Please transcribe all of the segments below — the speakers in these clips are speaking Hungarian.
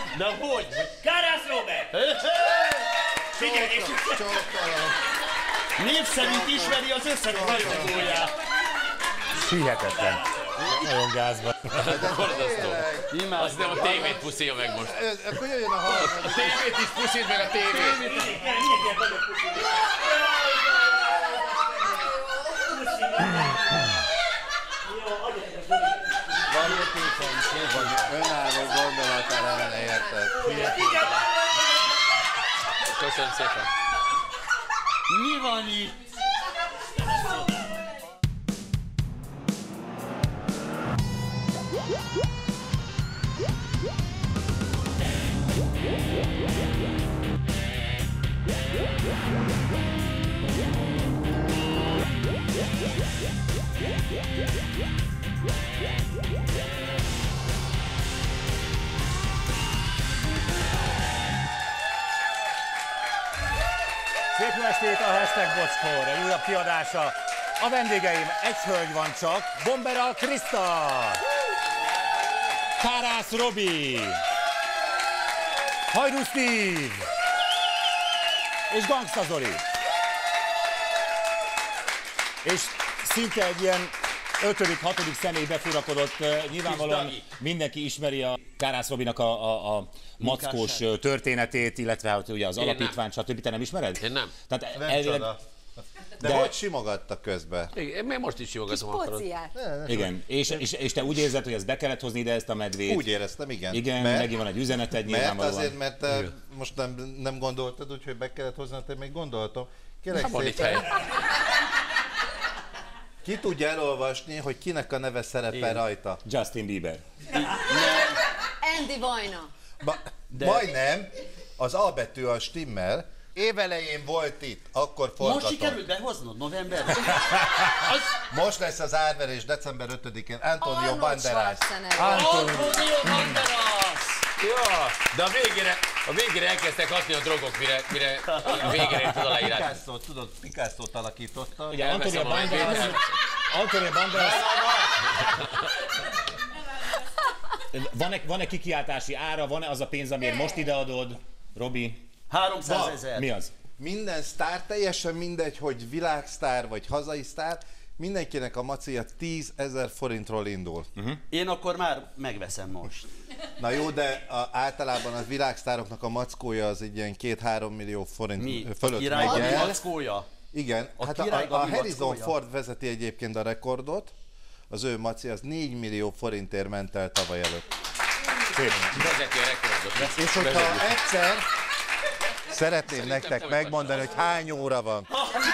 Na hogy? Kárász Robert! Figyelj, és név szerint ismeri az összes rajongóját. Hihetetlen. Nagyon gázban. Azt nem a tévét puszilja meg most. Akkor jöjjön a harmadik. A tévét is puszíld meg a tévét. Önálló gondolatára lenne érted. Köszönöm szépen. Mi van itt? Szép jó estét a Hashtag Bocskor, egy újabb kiadása. A vendégeim, egy hölgy van csak, Bombera Kriszta, Kárász Robi, Hajdú Steve és Gangsta Zoli. És szinte egy ilyen 5.-6. személy befurakodott, nyilvánvalóan mindenki ismeri a Kárász Robinak a mackós történetét, illetve hát ugye az alapítványt, stb. Te nem ismered? Én nem. Tehát Nem elvileg... csoda. De hogy simogatta közben? Igen, még most is simogatom akarod. Igen, és te úgy érzed, hogy ezt be kellett hozni ide ezt a medvét? Úgy éreztem, igen. Igen, neki van egy üzeneted Mert nyilvánvalóan. azért, mert most nem gondoltad, úgyhogy be kellett hozni, te még gondoltam. Kérlek Van itt szépen, hely. ki tudja elolvasni, hogy kinek a neve szerepel rajta? Justin Bieber. Andy Vajna. Majdnem, az A betű a stimmel. Évelején volt itt, akkor forgatom. Most sikerült behoznod novemberben? Most lesz az árverés december 5-én. Antonio Arnold Banderas. Schwarzenegger. Antonio Banderas! Ja, de a végére elkezdtek hatni a drogok, mire végére ért az aláírás. Picasso, tudod, Picasso-t alakította. Ugye Antonio Banderas... Van-e kikiáltási ára, van-e az a pénz, amiért most ideadod, Robi? 300 000. Mi az? Minden sztár, teljesen mindegy, hogy világsztár vagy hazai sztár, mindenkinek a macéja 10 000 forintról indul. Én akkor már megveszem most. Na jó, de általában a világsztároknak a mackója az egy ilyen 2-3 millió forint Mi? fölött Király megy Gabi el. mackója? Igen, hát Király a Gabi Harrison mackója? Ford vezeti egyébként a rekordot, az ő maci az 4 millió forintért ment el tavaly előtt. Vezeti a rekordot. És hogyha egyszer szeretném nektek megmondani, hogy hány óra van.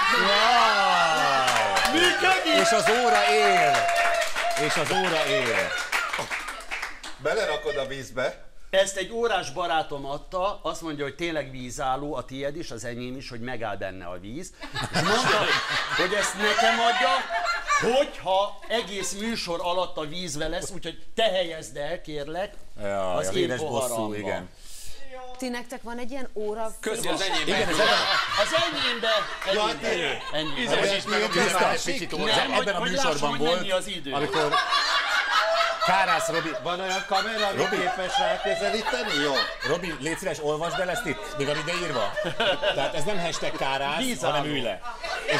És az óra él! És az óra él! Belerakod a vízbe. Ezt egy órás barátom adta, azt mondja, hogy tényleg vízálló, a tiéd is, az enyém is, hogy megáll benne a víz. És mondta, hogy ezt nekem adja, hogyha egész műsor alatt a vízbe lesz, úgyhogy te helyezd el, kérlek, Ja, az a én véres bosszú, poharamba. igen. Ti nektek van egy ilyen óra? Köszi az enyémben. Igen, Az enyémbe, ennyi. Ízesíts meg a Kriszta, egy picit óra. Nem, ebben a hogy műsorban lássam, hogy volt, mennyi az idő. amikor Kárász Robi... Van olyan kamera, ami képes ráközelíteni? Jó. Robi, légy szíves, olvasd el ezt itt, még van ideírva. Tehát ez nem hashtag Kárász, Vízálló. hanem ülj le. És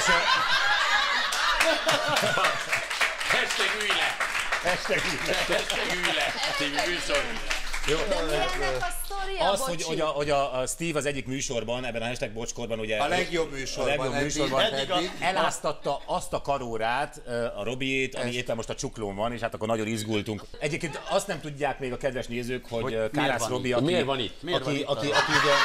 Hashtag ülj le. hashtag ülj le. Hashtag ülj le. Című műsor. Jó. De mi ennek a sztoria, Az, bocsi? hogy a Steve az egyik műsorban, ebben a hashtag Bocskorban ugye... A legjobb műsorban eddig eláztatta azt a karórát, a Robiét, ami éppen most a csuklón van, és hát akkor nagyon izgultunk. Egyébként azt nem tudják még a kedves nézők, hogy Kárász van Robi, itt? aki... Miért van itt? Aki ugye...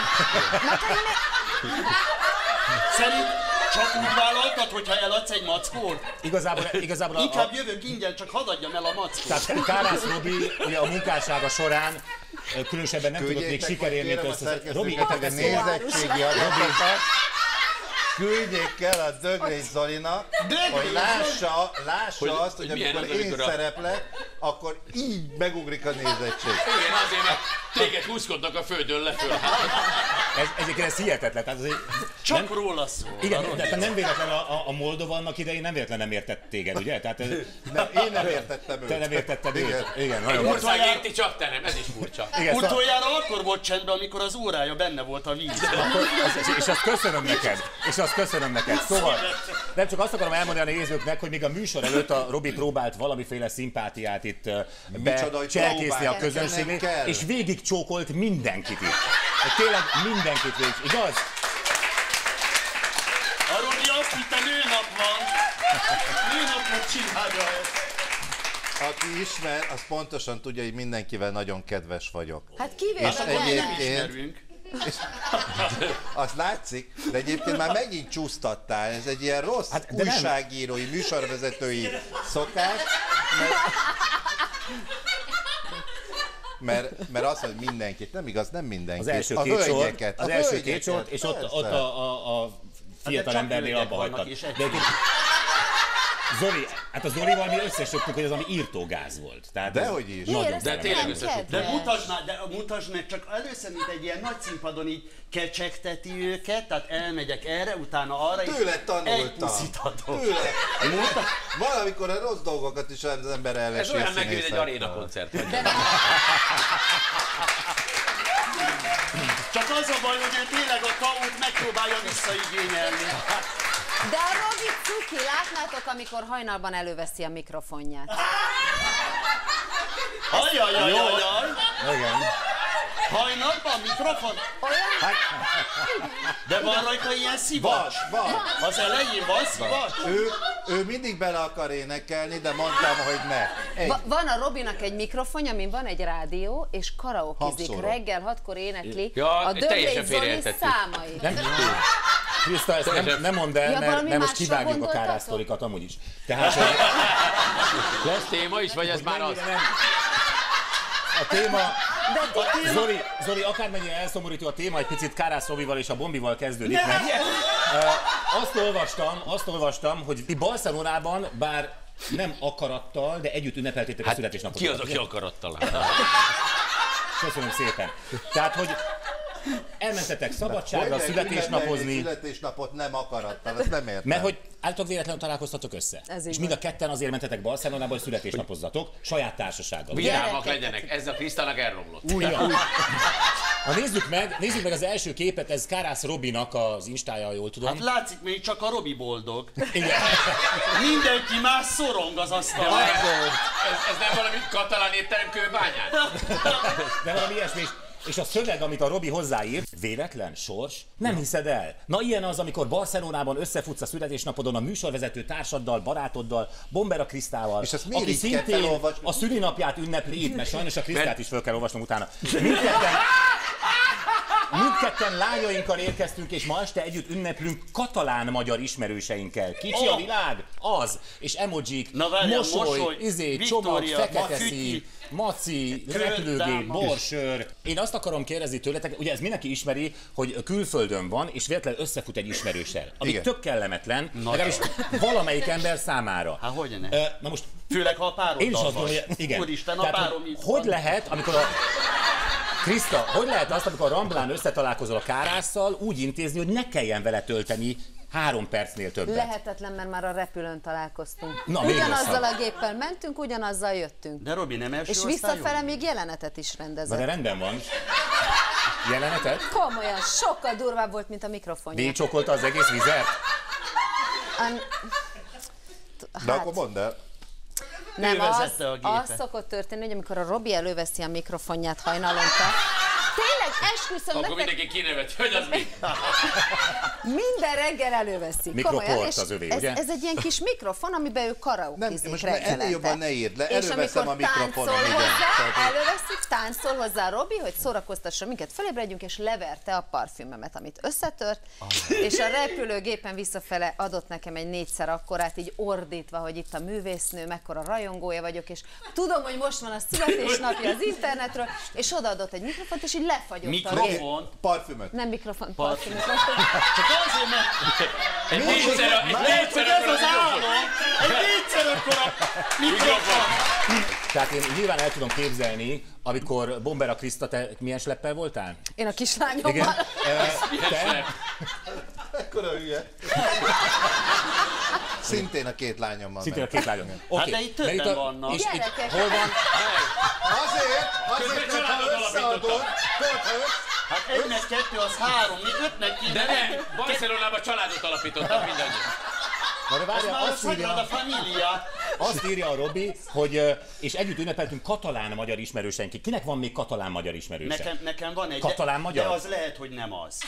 Szerint csak úgy vállaltad, hogyha eladsz egy mackót? Igazából Inkább jövök ingyen, csak hadd adjam el a mackót. tehát Kárász Robi ugye a munkássága során különösebben nem tudott még sikerélményt össze... Robi, a nézettségi adatokat, küldjék el a Dögrény Zolinak, hogy lássa azt, hogy milyen amikor az, én amikor a- szereplek, akkor így megugrik a nézettség. Igen, azért, mert téged húzkodnak a földön leföl. Egyébként ez hihetetlen. Tehát azért Csak róla szól. igen, de nem véletlen a Moldova annak idején nem véletlen nem értett téged, ugye? Tehát Én nem értettem őt. te nem értetted őt. Igen. Igen, Egy nagyon jó. ország érti, csak te nem, ez is furcsa. Igen, szóval- Utoljára akkor volt csendben, amikor az órája benne volt a vízben. és azt köszönöm neked. És azt köszönöm neked. Szóval nem csak azt akarom elmondani a nézőknek, hogy még a műsor előtt a Robi próbált valamiféle szimpátiát itt Micsoda, hogy becselkészni a próbál. közönségnek, Nem kell. és végig csókolt mindenkit itt. Tényleg mindenkit végig. Igaz? A Robi azt hitte, nőnap van. Nőnapot csinálja ezt. Aki ismer, az pontosan tudja, hogy mindenkivel nagyon kedves vagyok. Hát kivéve És Nem egyébként- ismerünk. Azt látszik, de egyébként már megint csúsztattál. Ez egy ilyen rossz Hát, de nem. újságírói, műsorvezetői szokás. Mert azt, hogy mindenkit, nem igaz, nem mindenkit. Az első a két sor, hölgyeket, az a első hölgyeket, két sort, és ott persze. a fiatal csak embernél hölgyek abba vannak, hagytad. és De egy- egyébként Zoli, hát a Zolival mi összesöptük, hogy az ami írtógáz volt. Tehát Dehogy is. nagyon Miért? De Ez tényleg nem összesugtuk. De kedves. mutasd meg csak először, mint egy ilyen nagy színpadon így kecsegteti őket, tehát elmegyek erre, utána arra, Tőle egy tanultam. puszit adok. Tőle. Valamikor a rossz dolgokat is az ember elvesi. Ez olyan a neki, mint egy színészektől. aréna koncert. Csak az a baj, hogy ő tényleg a taut megpróbálja visszaigényelni. De a Robi cuki, látnátok, amikor hajnalban előveszi a mikrofonját. Ajajajajaj! Igen. Hajnalban mikrofon? Olyan? De van rajta ilyen szivacs? Van. Az elején van szivacs? Ő mindig bele akar énekelni, de mondtam, hogy ne. Van a Robinak egy mikrofonja, amin van egy rádió, és karaokezik. Hangszóró. Reggel 6-kor énekli Ja, a teljesen Döblei Zoli félreértettük. számait. Kriszta, ezt nem mondd el, Ja, valami mert most másra kivágjuk a gondoltatok? kárásztorikat amúgy is. Tehát, Lesz téma is, vagy ez már az? mennyire nem. A téma, Zoli, akármennyire elszomorító a téma, egy picit Kárász Robival és a Bombival kezdődik, mert azt olvastam, hogy ti Barcelonában, bár nem akarattal, de együtt ünnepeltétek a születésnapot. Ki az, aki akarattal? Köszönöm szépen. Tehát, hogy elmentetek szabadságra, Hogy lehet ünnepelni születésnapozni, születésnapot nem akarattal, ezt nem értem. mert hogy általában véletlenül találkoztatok össze. Ez így És mind a ketten azért mentetek Barcelonába, hogy születésnapozzatok, saját társasággal. Vidámak Gyerekek. legyenek, ez a Krisztának elromlott. Ha nézzük meg az első képet, ez Kárász Robinak az instája, ha jól tudom. Hát látszik, még csak a Robi boldog. Igen. Mindenki más szorong az asztalon. Ez nem valami katalán étterem kőbányán? De valami ilyesmi. És a szöveg, amit a Robi hozzáírt, véletlen, sors, nem hiszed el. Na ilyen az, amikor Barcelonában összefutsz a születésnapodon a műsorvezető társaddal, barátoddal, Bombera Krisztával, És ezt miért aki így kell szintén felolvasni? a szülinapját ünnepli itt, mert sajnos a Krisztát is fel kell olvasnom utána. Mindketten lányainkkal érkeztünk, és ma este együtt ünneplünk katalán-magyar ismerőseinkkel. Kicsi a világ? Az. És emojik, Na várjál, mosoly, csomag, Viktória, fekete Fütyi, szín, maci, repülőgép, Dáma. borsör. Én azt akarom kérdezni tőletek, ugye ez mindenki ismeri, hogy külföldön van, és véletlenül összefut egy ismerőssel. Ami Igen. tök kellemetlen, legalábbis valamelyik ember számára. Hát hogyne? Na most Főleg, ha a pároddal én is azt vagy. gondolom, hogy igen. Úristen, a Tehát, párom itt hogy van. lehet, amikor a Kriszta, hogy lehet azt, amikor a Ramblán összetalálkozol a Kárásszal, úgy intézni, hogy ne kelljen vele tölteni 3 percnél többet? Lehetetlen, mert már a repülőn találkoztunk. Na, még Ugyanazzal rosszabb. a géppel mentünk, ugyanazzal jöttünk. De Robi nem első És osztályú? visszafele még jelenetet is Na rendezett. de rendben van. Jelenetet? Komolyan, sokkal durvább volt, mint a mikrofonja. Végigcsókolta az egész vizet? De akkor mondd el. Nem, Ő az, vezette a gépet. az szokott történni, hogy amikor a Robi előveszi a mikrofonját hajnalonta, tényleg esküszöm Akkor nektek, mindenki kineveti, hogy az mi? minden reggel előveszi. Mikroport Komolyan, és az övé, ez, ugye? ez egy ilyen kis mikrofon, amiben ő Nem, karaokezik most reggelente. ennél jobban ne írd le, És előveszem amikor a mikrofonom, táncol igen. hozzá, előveszik, táncol hozzá Robi, hogy szórakoztassa minket, felébredjünk, és leverte a parfümemet, amit összetört, és a repülőgépen visszafele adott nekem egy 4-szer akkorát, így ordítva, hogy itt a művésznő, mekkora rajongója vagyok, és tudom, hogy most van a születésnapja az internetről, és odaadott egy mikrofont, és így lefagyott a Mikrofon. Parfümöt. Nem mikrofon, Parfüm. parfümöt. Csak azért, mert... Négyszer Ez az álom! Egy négyszer akkora mikrofon! Tehát én nyilván el tudom képzelni, amikor Bombera Kriszta, te milyen sleppel voltál? Én a kislányommal. Igen. Te? Ekkora hülye. Szintén a két lányom van. Szintén a két lányom. Hát de itt többen vannak. És itt Gyerekek. hol van? Azért, mert ha összeadod, Hát 1 meg 2 az 3, mi 5 meg 9. De nem, Barcelonában családot alapítottak mindannyian. Na de várjál, Már azt a írja, Sagrada Familia. azt írja a Robi, hogy és együtt ünnepeltünk katalán-magyar ismerőseink. Kinek van még katalán-magyar ismerőse? Nekem van egy, Katalán-magyar? de az lehet, hogy nem az.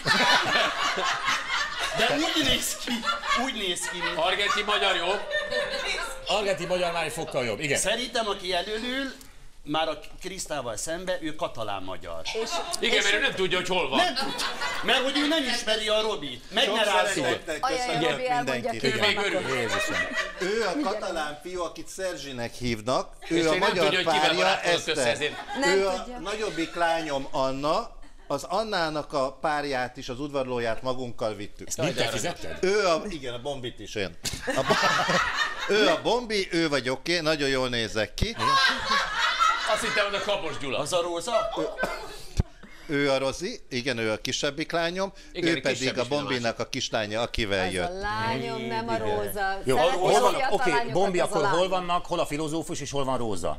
De úgy néz ki, mint... Argentin magyar jó? Argentin-magyar már egy fokkal jobb, igen. Szerintem, aki elölül, már a Krisztával szembe, ő katalán-magyar. Igen, mert ő nem tudja, hogy hol van. Nem tud, mert hogy ő nem ismeri a Robit. Meg ne rászól. Ajaj, Robi elmondja ki. Ő még örül. Jézusom. Ő a katalán fiú, akit Szerzsinek hívnak, És ő a még nem magyar tudja, hogy kivel párja barátkozott össze, Eszter. ezért. Nem Ő tudja. a nagyobbik lányom Anna, az Annának a párját is, az udvarlóját magunkkal vittük. Ezt mind te fizetted? Igen, a Bombit is én. Ő a Bombi, ő vagy oké, nagyon jól nézek ki. Azt hittem, hogy a Kapos Gyula. Az a Róza? Ő a Rozi, igen, ő a kisebbik lányom, Igen, ő pedig kisebb a is, mint a Bombinak a kislánya, akivel Ez a jött. lányom, nem a Róza. Jó, Szeretem hol a vannak? fiatal Oké, lányokat, Bombi, ez a akkor hol lány. vannak? Hol a filozófus és hol van Róza?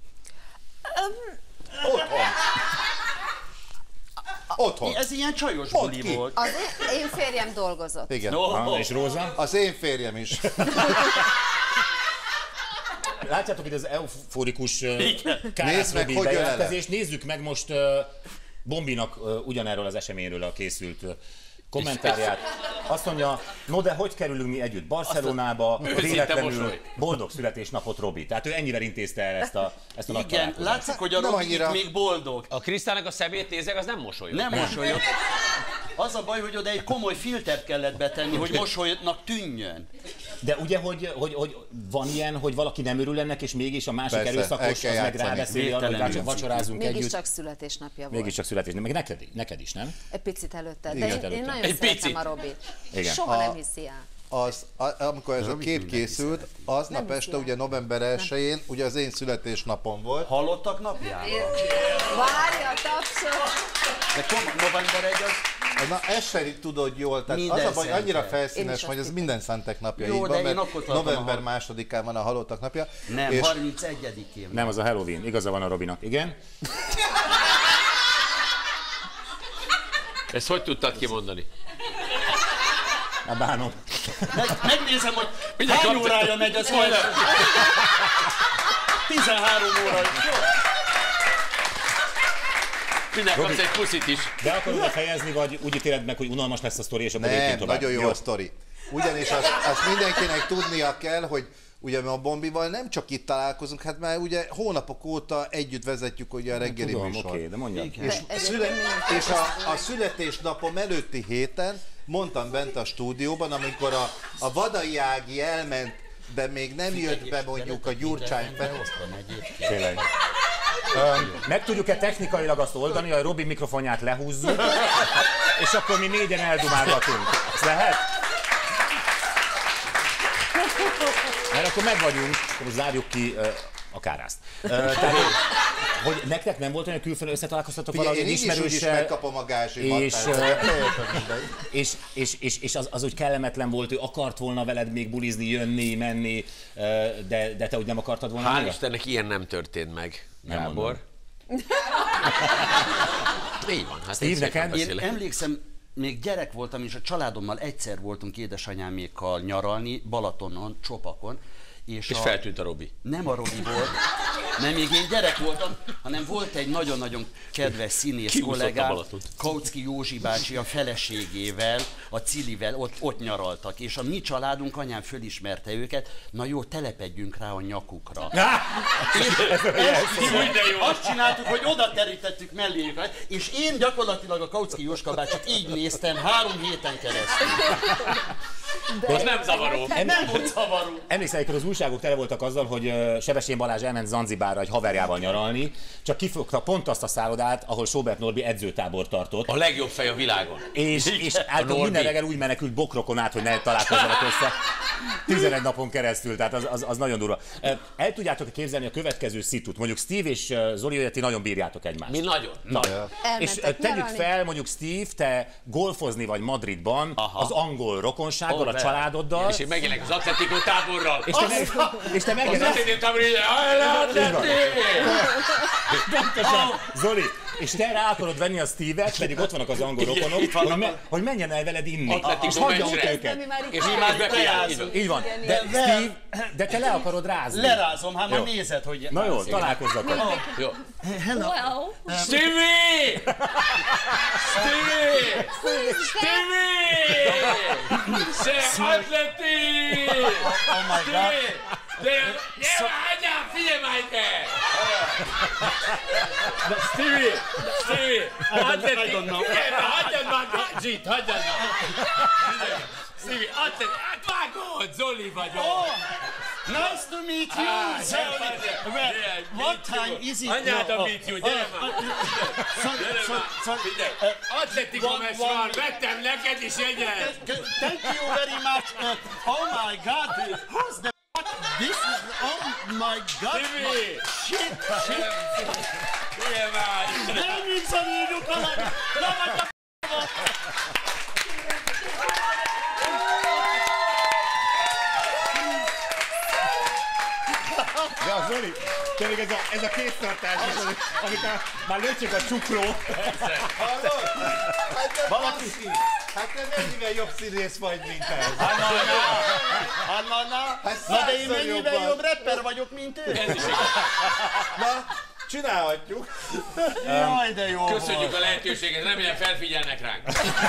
Otthon. Ez ilyen csajos Mondd buli ki. volt. Az én férjem dolgozott. Igen. Ha, és Róza? Az én férjem is. Látjátok itt az euforikus Nézd Kárász meg, Robi hogy jön ele. bejelentkezést. Nézzük meg most Bombinak ugyanerről az eseményről a készült kommentárját. Azt mondja, no de hogy kerülünk mi együtt Barcelonába, véletlenül mosoly. boldog születésnapot Robi. Tehát ő ennyivel intézte el ezt a nagy Igen, találkozást. látszik, hogy a Nem Robi annyira. még boldog. A Krisztának a szemét nézek, az nem mosolyog. Nem mosolyog. Az a baj, hogy oda egy komoly filtert kellett betenni, hogy mosolyognak tűnjön. De ugye, hogy van ilyen, hogy valaki nem örül ennek, és mégis a másik Persze, el erőszakos, kell az meg játszani. rábeszéli arra, hogy Végtelenül. vacsorázunk együtt. Mégiscsak születésnapja volt. Mégiscsak születésnap. Meg neked is, nem? Egy picit előtte. De Igen, én előtte. nagyon Egy szeretem picit. a Robit. Igen. Soha nem hiszi el. Amikor ez a kép készült, aznap Nem este, hiszi ugye november 1-én, ugye az én születésnapom volt. Hallottak napjában? Várja, tapsol! De november 1 az... Na, ezt se tudod jól, tehát Minden az a baj, annyira szentek. Én felszínes, is hogy azt ez minden szentek napja Jó, így de van, én mert akkor tartom november a 2-án van a halottak napja. Nem, és 31-én. Nem, az a Halloween. Igaza van a Robinak. Igen? Ezt hogy tudtad kimondani? Na, bánom. Megnézem, hogy Mindjárt hány kapcsoltam. órája megy az első. 13 óra. Minden kapsz egy puszit is. De akarod befejezni, vagy úgy ítéled meg, hogy unalmas lesz a sztori, és akkor nem, lépjünk tovább? nagyon jó a sztori. Ugyanis azt mindenkinek tudnia kell, hogy ugye mi a Bombival nem csak itt találkozunk, hát már ugye hónapok óta együtt vezetjük ugye a reggeli Tudom, műsort. oké, de mondjad. És, egyébként és a születésnapom előtti héten mondtam bent a stúdióban, amikor a Vadai Ági elment, de még nem jött be mondjuk a Gyurcsány fel. Tényleg. Meg tudjuk-e technikailag azt oldani, hogy a Robi mikrofonját lehúzzuk, és akkor mi négyen eldumálgatunk. Ez lehet? Mert akkor meg vagyunk, akkor zárjuk ki a Kárászt. Tehát, hogy nektek nem volt olyan külföldön összetalálkoztatok valahogy Én egy így is úgy is ismerőssel, megkapom a gázsimat. és az úgy kellemetlen volt, ő akart volna veled még bulizni, jönni, menni, de te úgy nem akartad volna? Hál' annyira? Istennek ilyen nem történt meg, Nem Gábor. Így van, hát Steve, én szépen neked? Én beszélek. emlékszem, még gyerek voltam, és a családommal egyszer voltunk édesanyámékkal nyaralni, Balatonon, Csopakon. És feltűnt a Robi. Nem a Robi volt, nem még én gyerek voltam, hanem volt egy nagyon-nagyon kedves színész Kiúszott a kollégám, Balatont. Kautsky Józsi bácsi a feleségével, a Cilivel ott nyaraltak, és a mi családunk, anyám fölismerte őket, na jó, telepedjünk rá a nyakukra. Azt csináltuk, hogy oda terítettük melléjük, és én gyakorlatilag a Kautsky Józska bácsit így néztem 3 héten keresztül. Az nem zavaró. Nem volt zavaró. Emlékszel, amikor az újságok tele voltak azzal, hogy Sebestyén Balázs elment Zanzibárba, Marosvárra egy haverjával nyaralni, csak kifogta pont azt a szállodát, ahol Sobert Norbi edzőtábor tartott. A legjobb fej a világon. És általában minden reggel úgy menekült bokrokon át, hogy ne találkozzanak össze 11 napon keresztül, tehát az nagyon durva. El tudjátok képzelni a következő szitut? Mondjuk Steve és Zoli, hogy ti nagyon bírjátok egymást. Mi nagyon. És tegyük fel, mondjuk Steve, te golfozni vagy Madridban, az angol rokonsággal, a családoddal. És én megjelenek az Atletico táborral. És te Az megjelensz. Atletico táborral, Pontosan, Zoli, és te rá akarod venni a Steve-et, pedig ott vannak az angol rokonok, hogy menjen el veled inni. És hagyja ott őket. és mi más befigyelünk. Így van. De Steve, de te le akarod rázni. Lerázom, hát majd nézed, hogy... Na jó, találkozzatok. Jó. Hello. Stevie! Stevie! Stevie! Se Atleti! Oh my God. Gyere, anyám, figyelj már ide! Stevie! Atleti! Figyelj már, hagyjad már Gadzsit, hagyjad már! Stevie, Atleti, hát vágod, Zoli vagyok! Nice to meet you, Zoli. What time is it? Anyád a meet you, gyere már! Figyelj, Atletico meccs van, vettem neked is jegyet! Thank you very much. Oh my God, who's the this is, oh my God, Stevie! shit. Figyelj már! Nem visszanyírjuk a De a Zoli, tényleg ez a kéztartás, amikor már lőtsük a csukló. Hallod? Valaki... Hát te mennyivel jobb színész vagy, mint ez? Anna, Hát na de én százszor mennyivel jobban. jobb rapper vagyok, mint ő? Na, csinálhatjuk. Jaj, de jó Köszönjük a lehetőséget, remélem felfigyelnek ránk.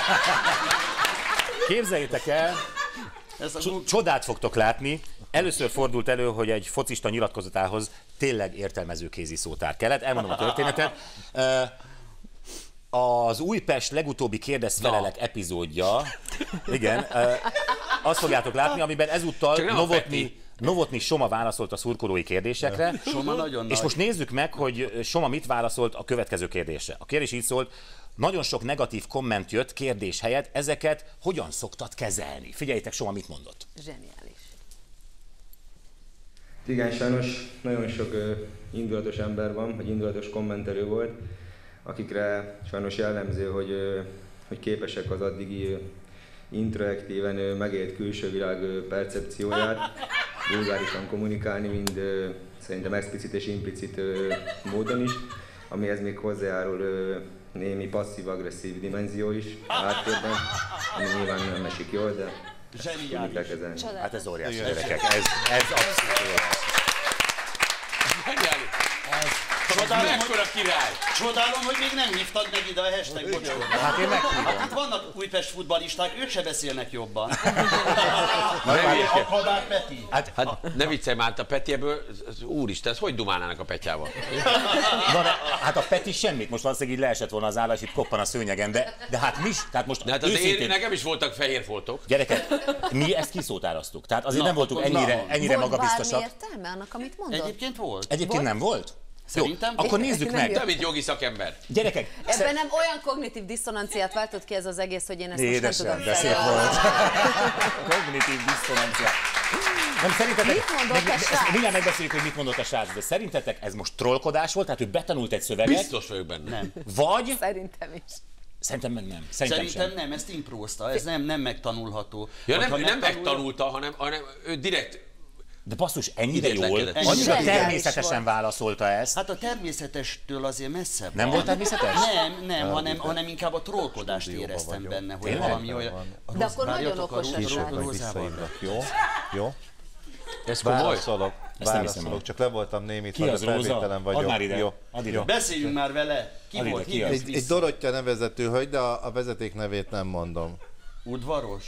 Képzeljétek el, Ez a csodát fogtok látni. Először fordult elő, hogy egy focista nyilatkozatához tényleg értelmező kézi szótár kellett. Elmondom a történetet. Az Újpest legutóbbi kérdez-felelek epizódja, igen, azt fogjátok látni, amiben ezúttal Novotny Soma válaszolt a szurkolói kérdésekre. Soma nagyon És nagy. most nézzük meg, hogy Soma mit válaszolt a következő kérdésre. A kérdés így szólt: nagyon sok negatív komment jött kérdés helyett, ezeket hogyan szoktad kezelni? Figyeljétek, Soma mit mondott. Zseniális. Igen, sajnos nagyon sok indulatos ember van, vagy indulatos kommentelő volt, akikre sajnos jellemző, hogy képesek az addigi interaktíven megélt külső világ percepcióját vulgárisan kommunikálni, mind szerintem explicit és implicit módon is, amihez még hozzájárul némi passzív-agresszív dimenzió is háttérben, ami nyilván nem esik jól, de Zseniális. kell kezelni. Hát ez óriási, gyerekek, ez abszolút óriási. Mekkora király! Csodálom, hogy még nem hívtad meg ide a hashtag bocsánat. Hát én meghívom. Hát itt vannak Újpest futballisták, ők se beszélnek jobban. A Kabát Peti. Hát ne viccelj már, a Peti ebből, úristen, ez hogy dumálnának a Petyával? Hát a Peti semmit, most valószínűleg így leesett volna az állás, itt koppan a szőnyegen, de hát mi is, tehát most De hát azért őszintén, nekem is voltak fehér foltok. gyerekek, mi ezt kiszótároztuk, tehát azért Na, nem voltunk akkor ennyire Volt magabiztosak. bármi értelme annak, amit mondott? Egyébként volt. Egyébként nem volt? Szerintem Jó, akkor nézzük meg. Te, mint jogi szakember. Gyerekek, Ebben nem olyan kognitív diszonanciát váltott ki ez az egész, hogy én ezt most nem édesem, tudom de szép felvállalni. volt. Kognitív diszonancia. Nem, szerintetek, Mit mondott a srác? mindjárt megbeszéljük, hogy mit mondott a srác, de szerintetek ez most trollkodás volt, tehát ő betanult egy szöveget, Biztos vagyok benne. Nem. vagy Szerintem is. szerintem meg nem. Szerintem Szerintem sem. nem, ezt imprózta, ez nem megtanulható. Ja, Vagy ha nem megtanulja- megtanulta, hanem ő direkt... De basszus, ennyire jól, Idétlenkedett. annyira Zseniális természetesen volt. válaszolta ezt. Hát a természetestől azért messzebb Nem van. volt természetes? Nem, hanem inkább a trollkodást éreztem benne, hogy Tényleg? valami olyan... De akkor Várjatok, nagyon okos a srác. Rózával. Jó? Jó? Ez komoly? Válaszolok, Ezt nem hiszem el. csak le voltam némítva, Ki de az Róza? felvételen vagyok. Add már ide. Jó. Add ide. Beszéljünk már vele. Ki Add volt? ide, ki Hívjuk az? Egy vissza. Dorottya nevezetű hölgy, de a vezeték nevét nem mondom. Udvaros?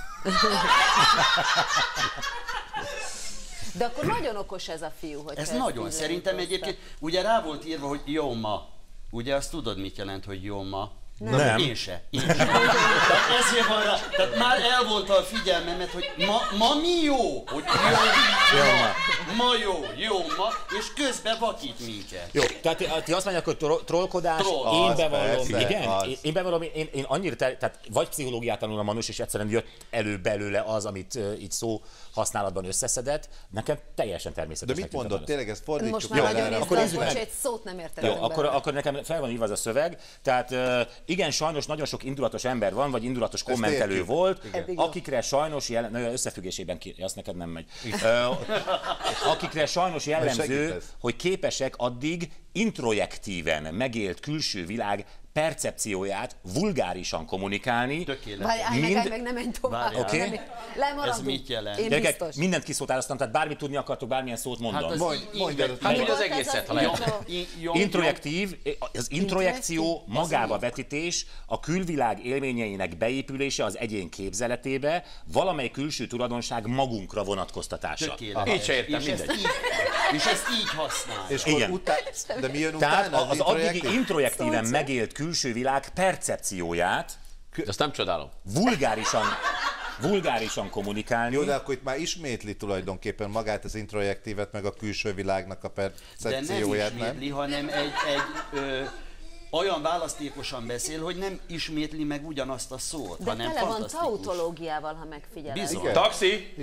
De akkor nagyon okos ez a fiú, hogy Ez ezt nagyon, így szerintem leította. egyébként, ugye rá volt írva, hogy jó ma. Ugye azt tudod, mit jelent, hogy jó ma? Nem. Én se. Tehát ezért van rá, tehát már elvonta a figyelmemet, hogy ma mi jó? Hogy ma jó, és közben vakít minket. Jó, tehát ti azt mondják, hogy trollkodás, Troll. én bevallom, persze, igen, az. én bevallom, én annyira, tehát vagy pszichológiát tanul a Manus, és egyszerűen jött elő belőle az, amit így szó használatban összeszedett, nekem teljesen De természetesnek mit mondott? tűnt. Tényleg ezt Most fordítsuk már el nagyon erre. Akkor nézd, nézzük hogy meg. egy szót nem Jó, értettem akkor nekem fel van írva ez a szöveg. Tehát igen, sajnos nagyon sok indulatos ember van, vagy indulatos kommentelő értjük. volt, Igen. akikre sajnos összefüggésében azt neked nem megy. Akikre sajnos jellemző, segítesz. hogy képesek addig introjektíven megélt külső világ percepcióját vulgárisan kommunikálni. Tökéletes. Várj, meg nem menj tovább. Várjál. Oké. Nem, lemaradunk. Ez mit jelent? Én Gyerekek, biztos. mindent kiszótároztam, tehát bármit tudni akartok, bármilyen szót mondom. az Mondjad, Hát, hogy az Volt ez egészet, ha az lehet. intro. Introjektív, az introjekció magába vetítés, a külvilág élményeinek beépülése az egyén képzeletébe, valamely külső tulajdonság magunkra vonatkoztatása. Tökéletes. Így se értem, És mindegy. és ezt így használ. És Igen. de mi jön Tehát utána? az addigi introjektíven Szó. megélt külső világ percepcióját Azt nem csodálom. vulgárisan kommunikálni. Jó, de akkor itt már ismétli tulajdonképpen magát az introjektívet, meg a külső világnak a De nem percepcióját, nem? ismétli, hanem olyan választékosan beszél, hogy nem ismétli meg ugyanazt a szót, De hanem tele van fantasztikus. tautológiával, ha megfigyeled. Bizony. Taxi!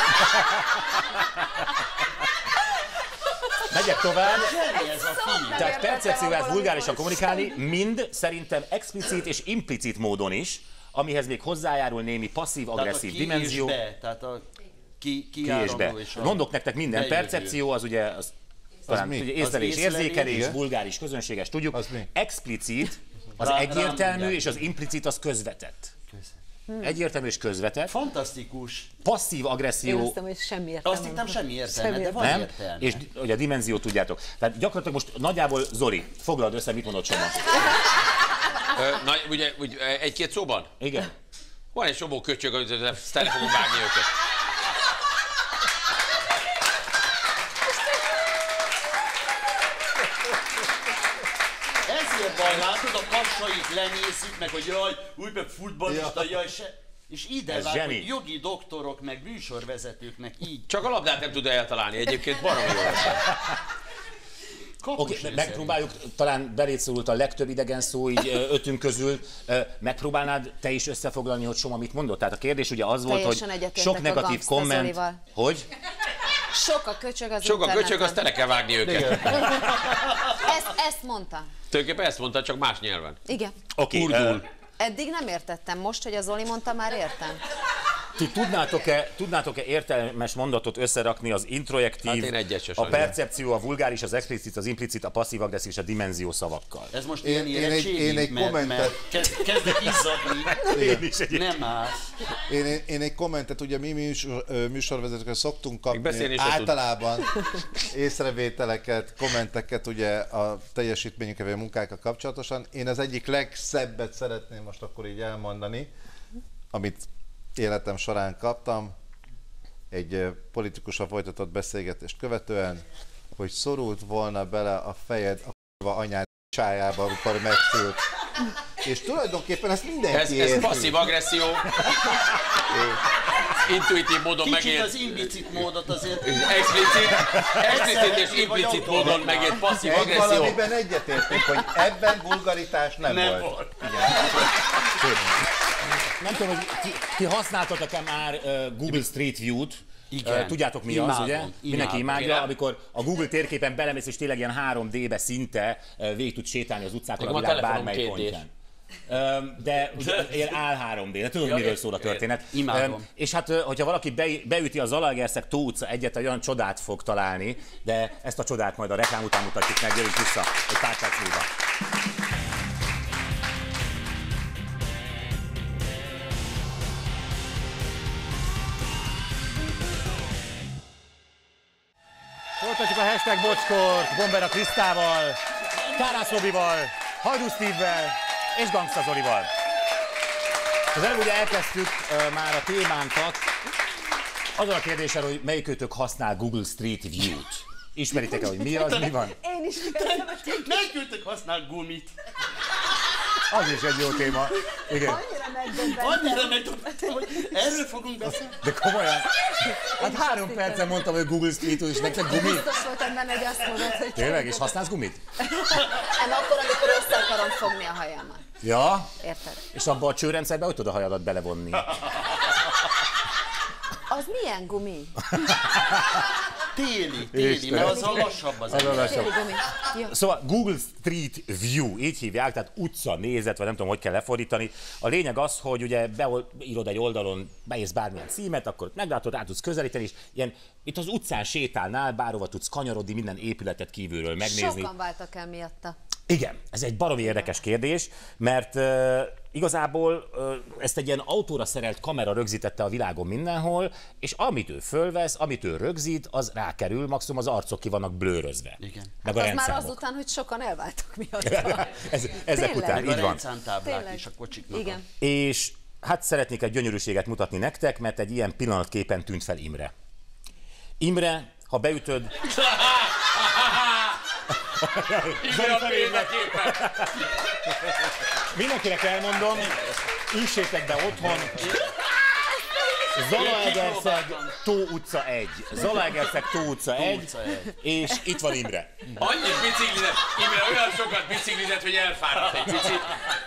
Megyek tovább. Semmi ez a film. Tehát értettem percepcióját abból, vulgárisan amikor kommunikálni, mind szerintem explicit és implicit módon is, amihez még hozzájárul némi passzív-agresszív dimenzió. Tehát a Ki és kiáramló be. és a... Mondok nektek minden. bejövő. Percepció az ugye, az talán mi? ugye Az észlelés, észlelés, érzékelés, igen. vulgáris, közönséges, tudjuk. Az mi? Explicit az Rám egyértelmű, mondják. és az implicit az közvetett. Egyértelmű és közvetett. Fantasztikus. Passzív Én agresszió, azt hogy semmi értelme. Azt hittem semmi értelme, Semmi de van nem? értelme. És ugye a dimenziót tudjátok. Tehát gyakorlatilag most nagyjából, Zoli, foglald össze, mit mondott Soma. Na, ugye egy-két szóban? Igen. Van egy csomó köcsög, hogy tele fogom vágni őket. Ezért baj, látod, a passaik lenézik meg, hogy jaj, új meg futballista, jaj, se... És ide Ez vág, zseni. hogy jogi doktorok, meg műsorvezetőknek így Csak a labdát nem tudja eltalálni, egyébként baromi jó lesz. kapus Oké, megpróbáljuk, talán beléd szólult a legtöbb idegen szó így ötünk közül. Megpróbálnád te is összefoglalni, hogy Soma mit mondott? Tehát a kérdés ugye az volt, Teljesen hogy egyetértek sok a negatív Gangsta komment. Zolival. Hogy? Sok a köcsög az Sok a köcsög, interneten. azt tele kell vágni őket. Ezt mondta. Tulajdonképpen ezt mondta, csak más nyelven. Igen. Oké, Eddig nem értettem, most, hogy a Zoli mondta, már értem. ti tudnátok-e értelmes mondatot összerakni az introjektív, Hát én egyet se a sajnálom. percepció, a vulgáris, az explicit, az implicit, a passzív-agresszív és a dimenzió szavakkal? Ez most Én- ilyen én egy- érettségi, én egy mert kommentet- kezdek izzadni. Én is egyébként. Nem áll. Én egy kommentet, ugye mi műsorvezetőkre szoktunk Még beszélni kapni, se tud. általában észrevételeket, kommenteket ugye a teljesítményükkel vagy a munkákkal kapcsolatosan. Én az egyik legszebbet szeretném most akkor így elmondani, amit életem során kaptam, egy politikussal folytatott beszélgetést követően, hogy szorult volna bele a fejed a k***va anyád csájába, amikor megszült. És tulajdonképpen ezt mindenki Ez érti. passzív-agresszió. Intuitív módon Kicsit megért. az implicit módot azért... Explicit és implicit módon megért Egy passzív-agresszió. valamiben egyetértünk, hogy ebben vulgaritás nem volt. Nem tudom, hogy ti használtatok-e már Google Street View-t? Igen. Tudjátok mi Imádom, az, ugye? imádom. Mindenki imádja, Igen. amikor a Google térképen belemész, és tényleg ilyen 3D-be szinte végig tudsz sétálni az utcákon a Nekem a világ telefonom bármely 2D-s. pontján. De ugye ilyen áll 3D, de tudod, miről szól a történet. Imádom. És hát, hogyha valaki beüti a Zalaegerszeg tó utca egyet, olyan csodát fog találni, de ezt a csodát majd a reklám után mutatjuk meg, gyerünk vissza egy pár perc múlva. Folytatjuk a hashtag Bocskort, Bombera Krisztával, Kárász Robival, Hajdú Steve-vel és Gangsta Zolival. Az előbb ugye elkezdtük már a témánkat azon a kérdéssel, hogy melyikőtök használ Google Street View-t. Ismeritek-e, hogy mi az, mi van? Én is Megküldtek használ gumit. Az is egy jó téma. Igen. Annyira megdöbbentem, hogy erről fogunk beszélni. De komolyan. Hát 3 percen mondtam, hogy Google Street View, és nektek gumi. Biztos voltam benne, hogy azt mondod, hogy... Tényleg? És használsz gumit? Nem, akkor, amikor össze akarom fogni a hajamat. Ja. Érted? És abba a csőrendszerbe hogy tudod a hajadat belevonni? Az milyen gumi? Téli, mert az a lassabb az ember. Téli gumi. Jó. Szóval Google Street View, így hívják, tehát utca nézet, vagy nem tudom, hogy kell lefordítani. A lényeg az, hogy ugye beírod egy oldalon, beírsz bármilyen címet, akkor meglátod, át tudsz közelíteni, és ilyen, itt az utcán sétálnál, bárhova tudsz kanyarodni, minden épületet kívülről megnézni. Sokan váltak el miatta. Igen, ez egy baromi érdekes kérdés, mert igazából ezt egy ilyen autóra szerelt kamera rögzítette a világon mindenhol, és amit ő fölvesz, amit ő rögzít, az rákerül, maximum az arcok ki vannak blőrözve. Igen. Meg Hát a az már rendszámok. azután, hogy sokan elváltak miatta. Ezek Tényleg? után, Meg a így van. rendszámtáblák Tényleg. is a kocsiknak. Igen. És hát szeretnék egy gyönyörűséget mutatni nektek, mert egy ilyen pillanatképen tűnt fel Imre. Imre, ha beütöd... Imre a példaképpen. Mindenkinek elmondom, üssétek be otthon. Zalaegerszeg, Tó utca 1. Zalaegerszeg, Tó utca 1. És itt van Imre. Annyit biciklizett, Imre olyan sokat biciklizett, hogy elfáradt egy picit.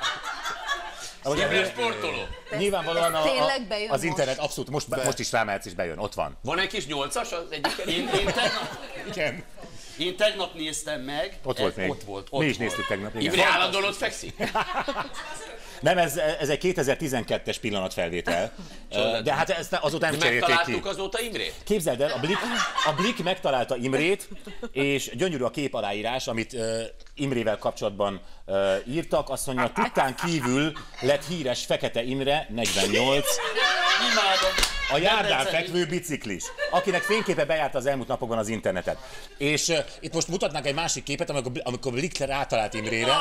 Imre sportoló. Nyilvánvalóan Tényleg bejön az most? internet abszolút, most is rámehetsz és bejön, ott van. Van egy kis 8-as az egyiken? Igen. Én tegnap néztem meg. Ott volt még. Ott volt. Mi is néztük tegnap. Igen. Imre állandóan ott fekszik? Nem, ez egy 2012-es pillanatfelvétel. De hát ezt azóta nem cserélték ki. Megtaláltuk azóta Imrét? Képzeld el, a Blick megtalálta Imrét, és gyönyörű a kép aláírás, amit Imrével kapcsolatban írtak. Azt mondja, tudtán kívül lett híres Fekete Imre, 48. Imádom. A járdán fekvő biciklis, akinek fényképe bejárt az elmúlt napokban az internetet. És itt most mutatnánk egy másik képet, amikor Blick rátalált Imrére.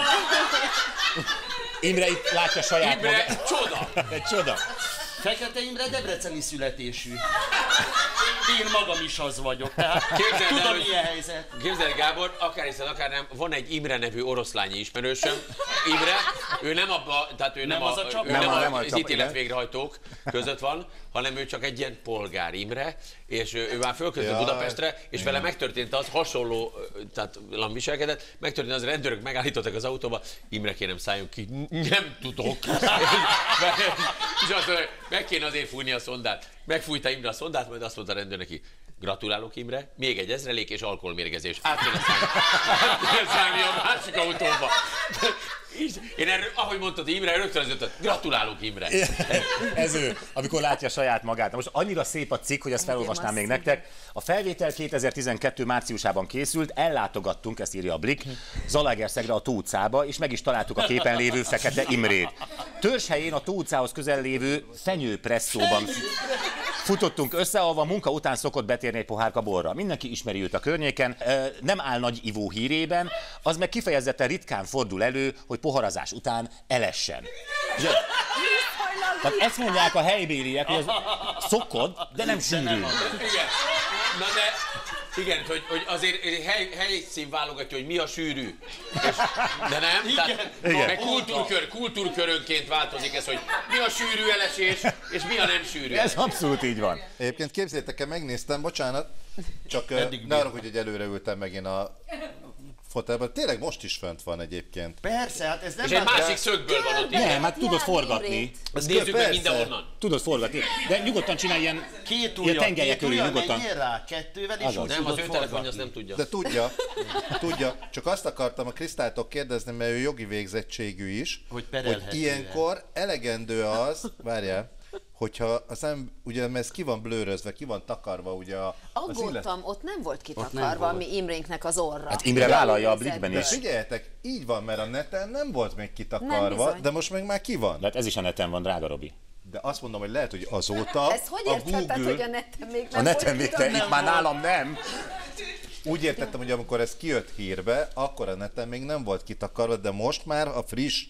Imre itt látja saját Imre, magát. csoda! Egy csoda. Fekete Imre debreceni születésű. Én magam is az vagyok, tehát Képzeld el, tudom, hogy- milyen helyzet. Képzeld, Gábor, akár hiszed, akár nem, van egy Imre nevű oroszlányi ismerősöm. Imre, ő nem abba, tehát ő nem, Nem az a csap? ő nem, Nem a az csap, ítélet igen. végrehajtók között van, hanem ő csak egy ilyen polgár Imre, és ő már fölköltött Jaj, Budapestre, és vele megtörtént az hasonló, tehát viselkedett, megtörtént az, rendőrök megállítottak az autóba, Imre kérem szálljon ki, nem tudok. És azt mondja, meg kéne azért fújni a szondát. Megfújta Imre a szondát, majd azt mondta a rendőr neki, gratulálok Imre, még egy ezrelék és alkoholmérgezés. Át kéne szállni a másik autóba. Én erről, ahogy mondtad Imre, rögtön az ötöt, gratulálok Imre. Ez ő, amikor látja saját magát. Na most annyira szép a cikk, hogy ezt felolvasnám még nektek. A felvétel 2012 márciusában készült, ellátogattunk, ezt írja a Blick, Zalaegerszegre a Tó utcába, és meg is találtuk a képen lévő Fekete Imrét. Törzshelyén a Tó utcához közel lévő fenyőpresszóban futottunk össze, ahol a munka után szokott betérni egy pohárka borra. Mindenki ismeri őt a környéken, nem áll nagy ivó hírében, az meg kifejezetten ritkán fordul elő, hogy poharazás után elessen. Tehát ezt mondják a helybéliek, hogy az szokott, de nem sűrű. Igen. Na de, igen, hogy azért helyszín válogatja, hogy mi a sűrű. De nem? Tehát, Igen. meg kultúrkörönként változik ez, hogy mi a sűrű elesés, és mi a nem sűrű Ez elesés. abszolút így van. Egyébként képzeljétek el, megnéztem, bocsánat, csak ne arra, hogy előre ültem megint a fotelben. Tényleg most is fönt van egyébként. Persze, hát ez nem És egy már- másik szögből van ott. Igen. Nem, hát tudod forgatni. Ezt nézzük meg persze. mindenhonnan. Tudod forgatni. De nyugodtan csinálj ilyen, Két ilyen tengelyek körül, nyugodtan. menjél rá kettővel, és Azaz. úgy Nem, az tudod ő telefonja forgatni. azt nem tudja. De tudja. Csak azt akartam a Krisztáltól kérdezni, mert ő jogi végzettségű is, Hogy hogy perelhető-e. ilyenkor elegendő az, várjál, hogyha az nem, ugye mert ez ki van blőrözve, ki van takarva, ugye az Aggódtam, ott nem volt nem kitakarva volt. mi Imrénknek az orra. Hát Imre vállalja a Blickben De is. figyeljetek, így van, mert a neten nem volt még Nem kitakarva, bizony. de most meg már ki van. De hát ez is a neten van, drága Robi. De azt mondom, hogy lehet, hogy azóta Ezt hogy a értheted, Google, hogy a neten még nem A neten volt még te, kitakarva? itt már nálam nem. úgy értettem, hogy amikor ez kijött hírbe, akkor a neten még nem volt kitakarva, de most már a friss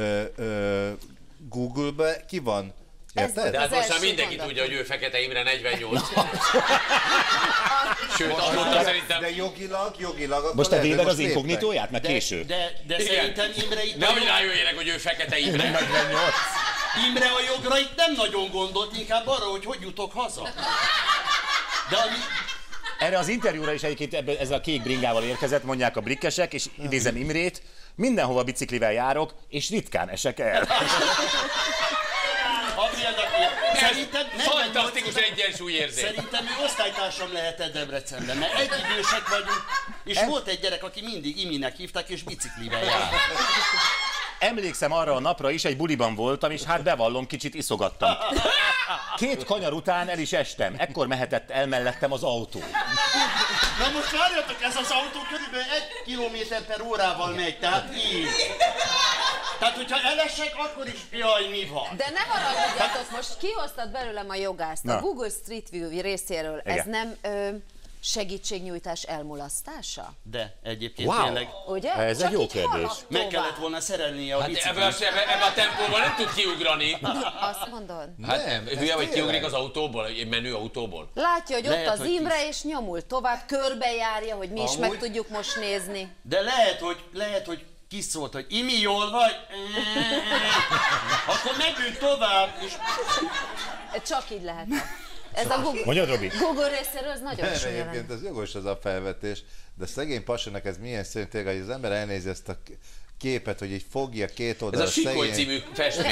Google-be ki van. Érted? De hát Az most már első mindenki mondat. tudja, hogy ő Fekete Imre 48. Sőt, azóta szerintem... De jogilag akkor Most te lehet, hogy véded az léptek. inkognitóját? Mert késő. De szerintem Imre itt Nehogy rájöjjenek, hogy ő fekete Imre. Imre a jogra itt nem nagyon gondolt, inkább arra, hogy jutok haza. De ami... Erre az interjúra is egyébként ezzel a kék bringával érkezett, mondják a brikkesek, és idézem Imrét, mindenhova biciklivel járok, és ritkán esek el. Szerintem Fantasztikus egyensúlyérzés. Szerintem ő osztálytársam lehetett Debrecenben, mert egyidősek vagyunk, és volt egy gyerek, aki mindig Iminek hívták, és biciklivel jár. Emlékszem arra a napra is, egy buliban voltam, és hát bevallom, kicsit iszogattam. 2 kanyar után el is estem, ekkor mehetett el mellettem az autó. Na most várjatok, ez az autó körülbelül 1 km/h megy, tehát így. Tehát, hogyha elesek, akkor is jaj, mi van? De ne haragudjatok, most kihoztad belőlem a jogászt. A Na. Google Street View részéről. Ez Igen. nem segítségnyújtás elmulasztása? De egyébként Wow. tényleg Ugye? Ez Csak egy jó így kérdés. halad meg tovább. kellett volna szerelnie a Hát biciklit. ebbe a tempóban nem tud kiugrani. Azt mondod? Hát Nem, ez hülye vagy tényleg. kiugrik az autóból, egy menő autóból. Látja, hogy ott Lehet, az hogy Imre, és nyomul tovább, körbejárja, hogy mi is Amúgy- meg tudjuk most nézni. De lehet, hogy kiszólt, hogy Imi, jól vagy? Akkor megyünk tovább, és Csak így lehet. Ez a Google, Mondjad, Robi? Google részéről ez nagyon Nem, súlyos. egyébként ez jogos az a felvetés, de szegény pasinak ez milyen szörnyű, tényleg, hogy az ember elnézi ezt a képet, hogy így fogja 2 Ez oldalra a Sikoly című festmény.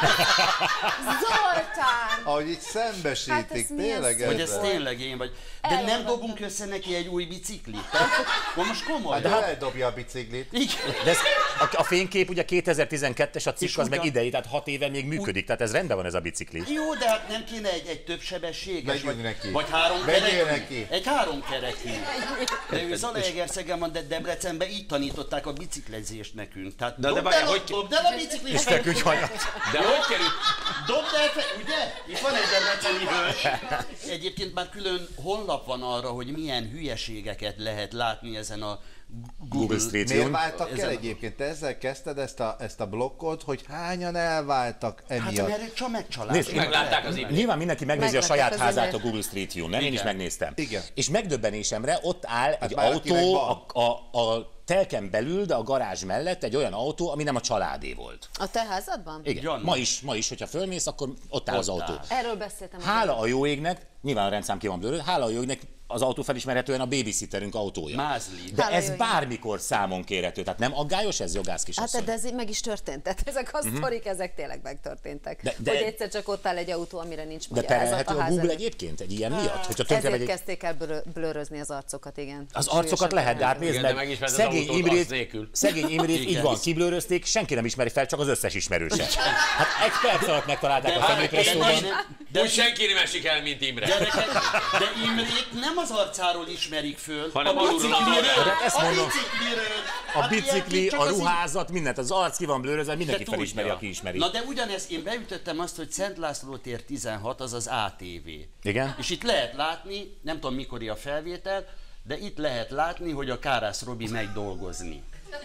Zoltán! ahogy így szembesítik, Hát ez milyen tényleg szép. hogy ez ezzel. tényleg én vagy. De nem Elolvadtam. dobunk össze neki egy új biciklit? Tehát, akkor most komoly. De eldobja a biciklit. Igen. De ez, a fénykép ugye 2012-es, a cikk És az meg ugyan- idei, tehát 6 éve még működik, tehát ez rendben van ez a bicikli. Jó, de hát nem kéne egy több sebességes, Vegyünk neki. vagy 3 Vegyél kerekű. neki. Egy 3 kerekű. De ő Zalaegerszegen van, de Debrecenben így tanították a biciklezést nekünk. Tehát De dobd várjál, el a- hogy dobd el a biciklit. És feküdj hanyat. De hogy került? Dobd el, ugye? Itt van egy debreceni hölgy. Egyébként már külön honlap van arra, hogy milyen hülyeségeket lehet látni ezen a Google Street Miért View. váltak el Ezen- egyébként? Te ezzel kezdted ezt a blokkot, hogy hányan elváltak Hát emiatt? mert egy megcsalás. Nézd, Meglátták az Imrét. Nyilván mindenki megnézi a Meglátták saját az házát Imrét. a Google Street View, nem? Én is Igen. megnéztem. Igen. És megdöbbenésemre ott áll egy már akinek autó van. a telken belül, de a garázs mellett egy olyan autó, ami nem a családé volt. A te házadban? Igen. Gyanús. Ma is, hogyha fölmész, akkor ott áll az Ott autó. áll. Erről beszéltem. Hála a jó égnek, nyilván a rendszám ki van blőrő, hála a jó égnek az autó felismerhetően a babysitterünk autója. Mázli. De Hála ez jó égnek. bármikor számon kérhető, tehát nem aggályos ez, jogász kisasszony? Hát de ez így meg is történt, tehát ezek a sztorik, ezek tényleg megtörténtek. De- hogy egyszer csak ott áll egy autó, amire nincs De magyarázat perelhető a ház Google előtt. egyébként egy ilyen miatt? Hogyha tönkre Ezért megy egy... kezdték el blőrözni az arcokat, igen. Az arcokat lehet, de hát nézd Igen, de meg, megismered az szegény autót Imrét, arc nélkül. szegény Imrét így Igen. van, kiblőrözték, senki nem ismeri fel, csak az összes ismerőse. Hát egy perc alatt megtalálták a fenyőpresszóban. Úgy senki nem esik el, mint Imre. Gyerekek, de Imrét nem az arcáról ismerik föl, Hanem a alulról. bicikliről. De hát ezt A mondom. bicikliről. A Hát bicikli, ilyen csak a az ruházat, mindent, az arc ki van blőrözve, mindenki De felismeri, tudja. aki ismeri. Na de ugyanezt én beütöttem azt, hogy Szent László tér 16, az az ATV. Igen? És itt lehet látni, nem tudom mikori a felvétel, de itt lehet látni, hogy a Kárász Robi megy dolgozni.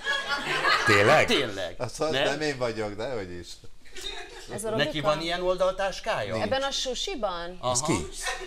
Tényleg? Tényleg. Az nem én vagyok, de hogy is. Ez a Neki Robika? van ilyen oldaltáskája? Ebben a susiban? Az ki?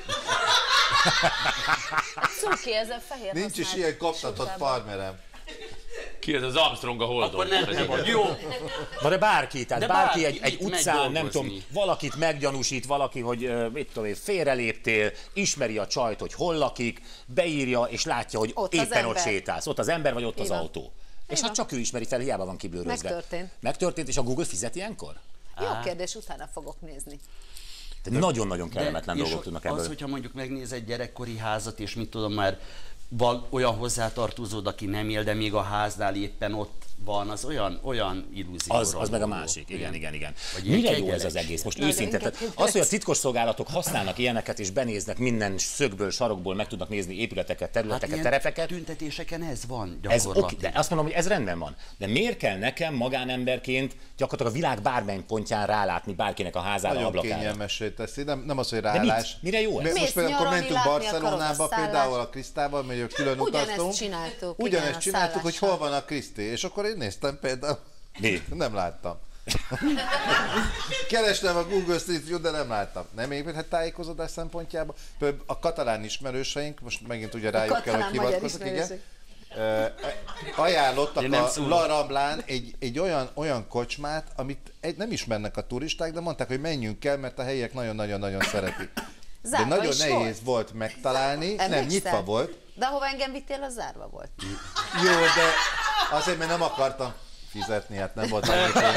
Cuki, ez a fehér Nincs is használt ilyen koptatott susában. farmerem. Ki ez az Armstrong a Holdon? Akkor nem te vagy. Jó. Na de bárki, tehát De bárki bárki egy itt megy utcán, nem dolgozni. tudom, valakit meggyanúsít, valaki, hogy mit tudom én, félreléptél, ismeri a csajt, hogy hol lakik, beírja, és látja, hogy Ott az éppen ott ember. sétálsz. Ott az ember, vagy ott az Így van. autó. És Így hát van. csak ő ismeri fel, hiába van kiblőrözve. Megtörtént. Megtörtént, és a Google fizet ilyenkor? Jó kérdés, utána fogok nézni. Tehát nagyon-nagyon kellemetlen és dolgok tudnak ebből. az, hogyha mondjuk megnéz egy gyerekkori házat, és mit tudom már, olyan hozzátartozód, aki nem él, de még a háznál éppen ott van, az olyan illúzió. Az meg a másik, igen. Vagy ilyen Mire jó ez az kegyeletség. egész? Most Nagyon őszinte, tehát kegyeletség. az, hogy a titkos szolgálatok használnak ilyeneket, és benéznek minden szögből, sarokból, meg tudnak nézni épületeket, területeket, ilyen terepeket, tüntetéseken ez van ez gyakorlatilag. oké, de azt mondom, hogy ez rendben van. De miért kell nekem magánemberként gyakorlatilag a világ bármely pontján rálátni bárkinek a házára, Nagyon ablakára? kényelmessé teszi, nem az, hogy mit? rálás. Mire jó ez? Most Mész például, akkor nyaralni, mentünk látni akarod a Barcelonába, szállást. például a Krisztával, mert külön utaztunk. Ugyanezt csináltuk. igen, Ugyanezt a csináltuk, hogy szállással. hol van a Kriszti, és akkor én néztem például. Mi? Nem láttam. Kerestem a Google Street View, de nem láttam. Nem építhet tájékozódás szempontjából. Például a katalán ismerőseink, most megint ugye rájuk kell, hogy hivatkozok, igen. Ajánlottak a La Ramblán egy olyan kocsmát, amit nem ismernek a turisták, de mondták, hogy menjünk el, mert a helyiek nagyon-nagyon-nagyon szeretik. De nagyon nehéz volt megtalálni, nem, nyitva volt. De ahova engem vittél, az zárva volt. Jó, de azért, mert nem akartam fizetni, hát nem volt annyi pénzem.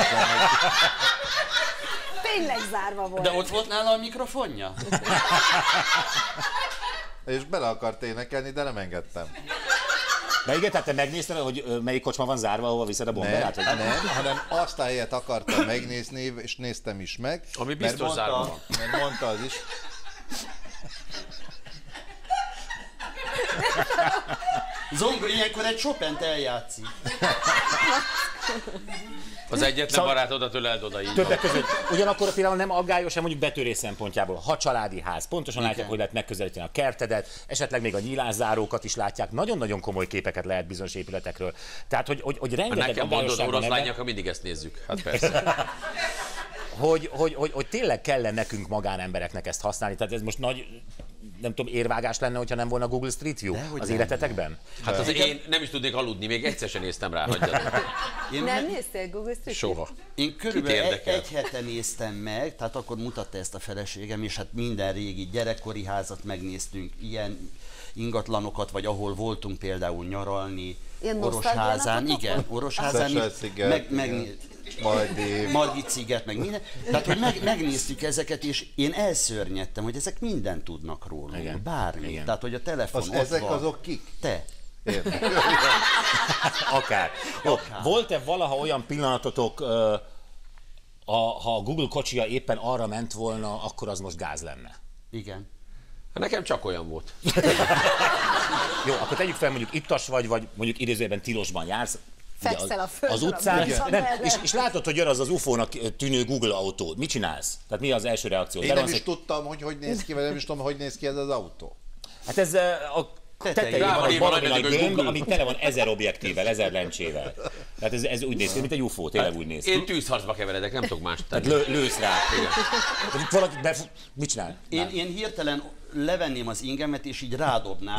Tényleg zárva volt. De ott volt nála a mikrofonja? És bele akart énekelni, de nem engedtem. De igen, tehát te megnézted, hogy melyik kocsma van zárva, ahova viszed a bomberát? Nem, hanem azt a helyet akartam megnézni, és néztem is meg. Ami biztos zárva van. Mert mondta az is. Zongo ilyenkor egy Chopin-t eljátszik. Az egyetlen barátodat öleld oda így. Többek között. Ugyanakkor például nem aggályos, mondjuk betörés szempontjából. Ha családi ház, pontosan látják, hogy lehet megközelíteni a kertedet, esetleg még a nyílászárókat is látják. Nagyon-nagyon komoly képeket lehet bizonyos épületekről. Tehát, hogy rengeteg nekem mondod aggályosság orosz van lányok, ha mindig ezt nézzük. Hát persze. hogy tényleg kellene nekünk magánembereknek ezt használni. Tehát ez most nagy, nem tudom, érvágás lenne, hogyha nem volna Google Street View az életetekben? Hát az én nem is tudnék aludni, még egyszer sem néztem rá, hagyjad. Nem néztél Google Street View? Soha. Én körülbelül egy hete néztem meg, tehát akkor mutatta ezt a feleségem, és hát minden régi gyerekkori házat megnéztünk, ilyen ingatlanokat, vagy ahol voltunk például nyaralni, Orosházán, igen, Orosházán, Margit sziget, meg minden. Tehát, hogy megnéztük ezeket, és én elszörnyedtem, hogy ezek mindent tudnak rólunk, igen. Bármi. Igen. Tehát, hogy a telefon ott ezek van. azok kik? Te. Akár. Jó, volt-e valaha olyan pillanatotok, ha a Google kocsija éppen arra ment volna, akkor az most gáz lenne? Igen. Nekem csak olyan volt. Jó, akkor tegyük fel, mondjuk ittas vagy mondjuk idézőjelben tilosban jársz, fekszel a földön, az utcán, és látod, hogy jön az UFO-nak tűnő Google autó. Mit csinálsz? Tehát mi az első reakció? Én nem is tudtam, hogy néz ki, vagy nem is tudom, hogy néz ki ez az autó. Hát ez a tetején van egy valami nagy gömb, ami tele van 1000 objektívvel, 1000 lencsével. Tehát ez úgy néz ki, mint egy UFO, tényleg úgy néz ki. Én tűzharcba keveredek, nem tudok más tenni. Tehát lősz rá. Valaki mit csinál? Én hirtelen levenném az ingemet, és így rádobnám,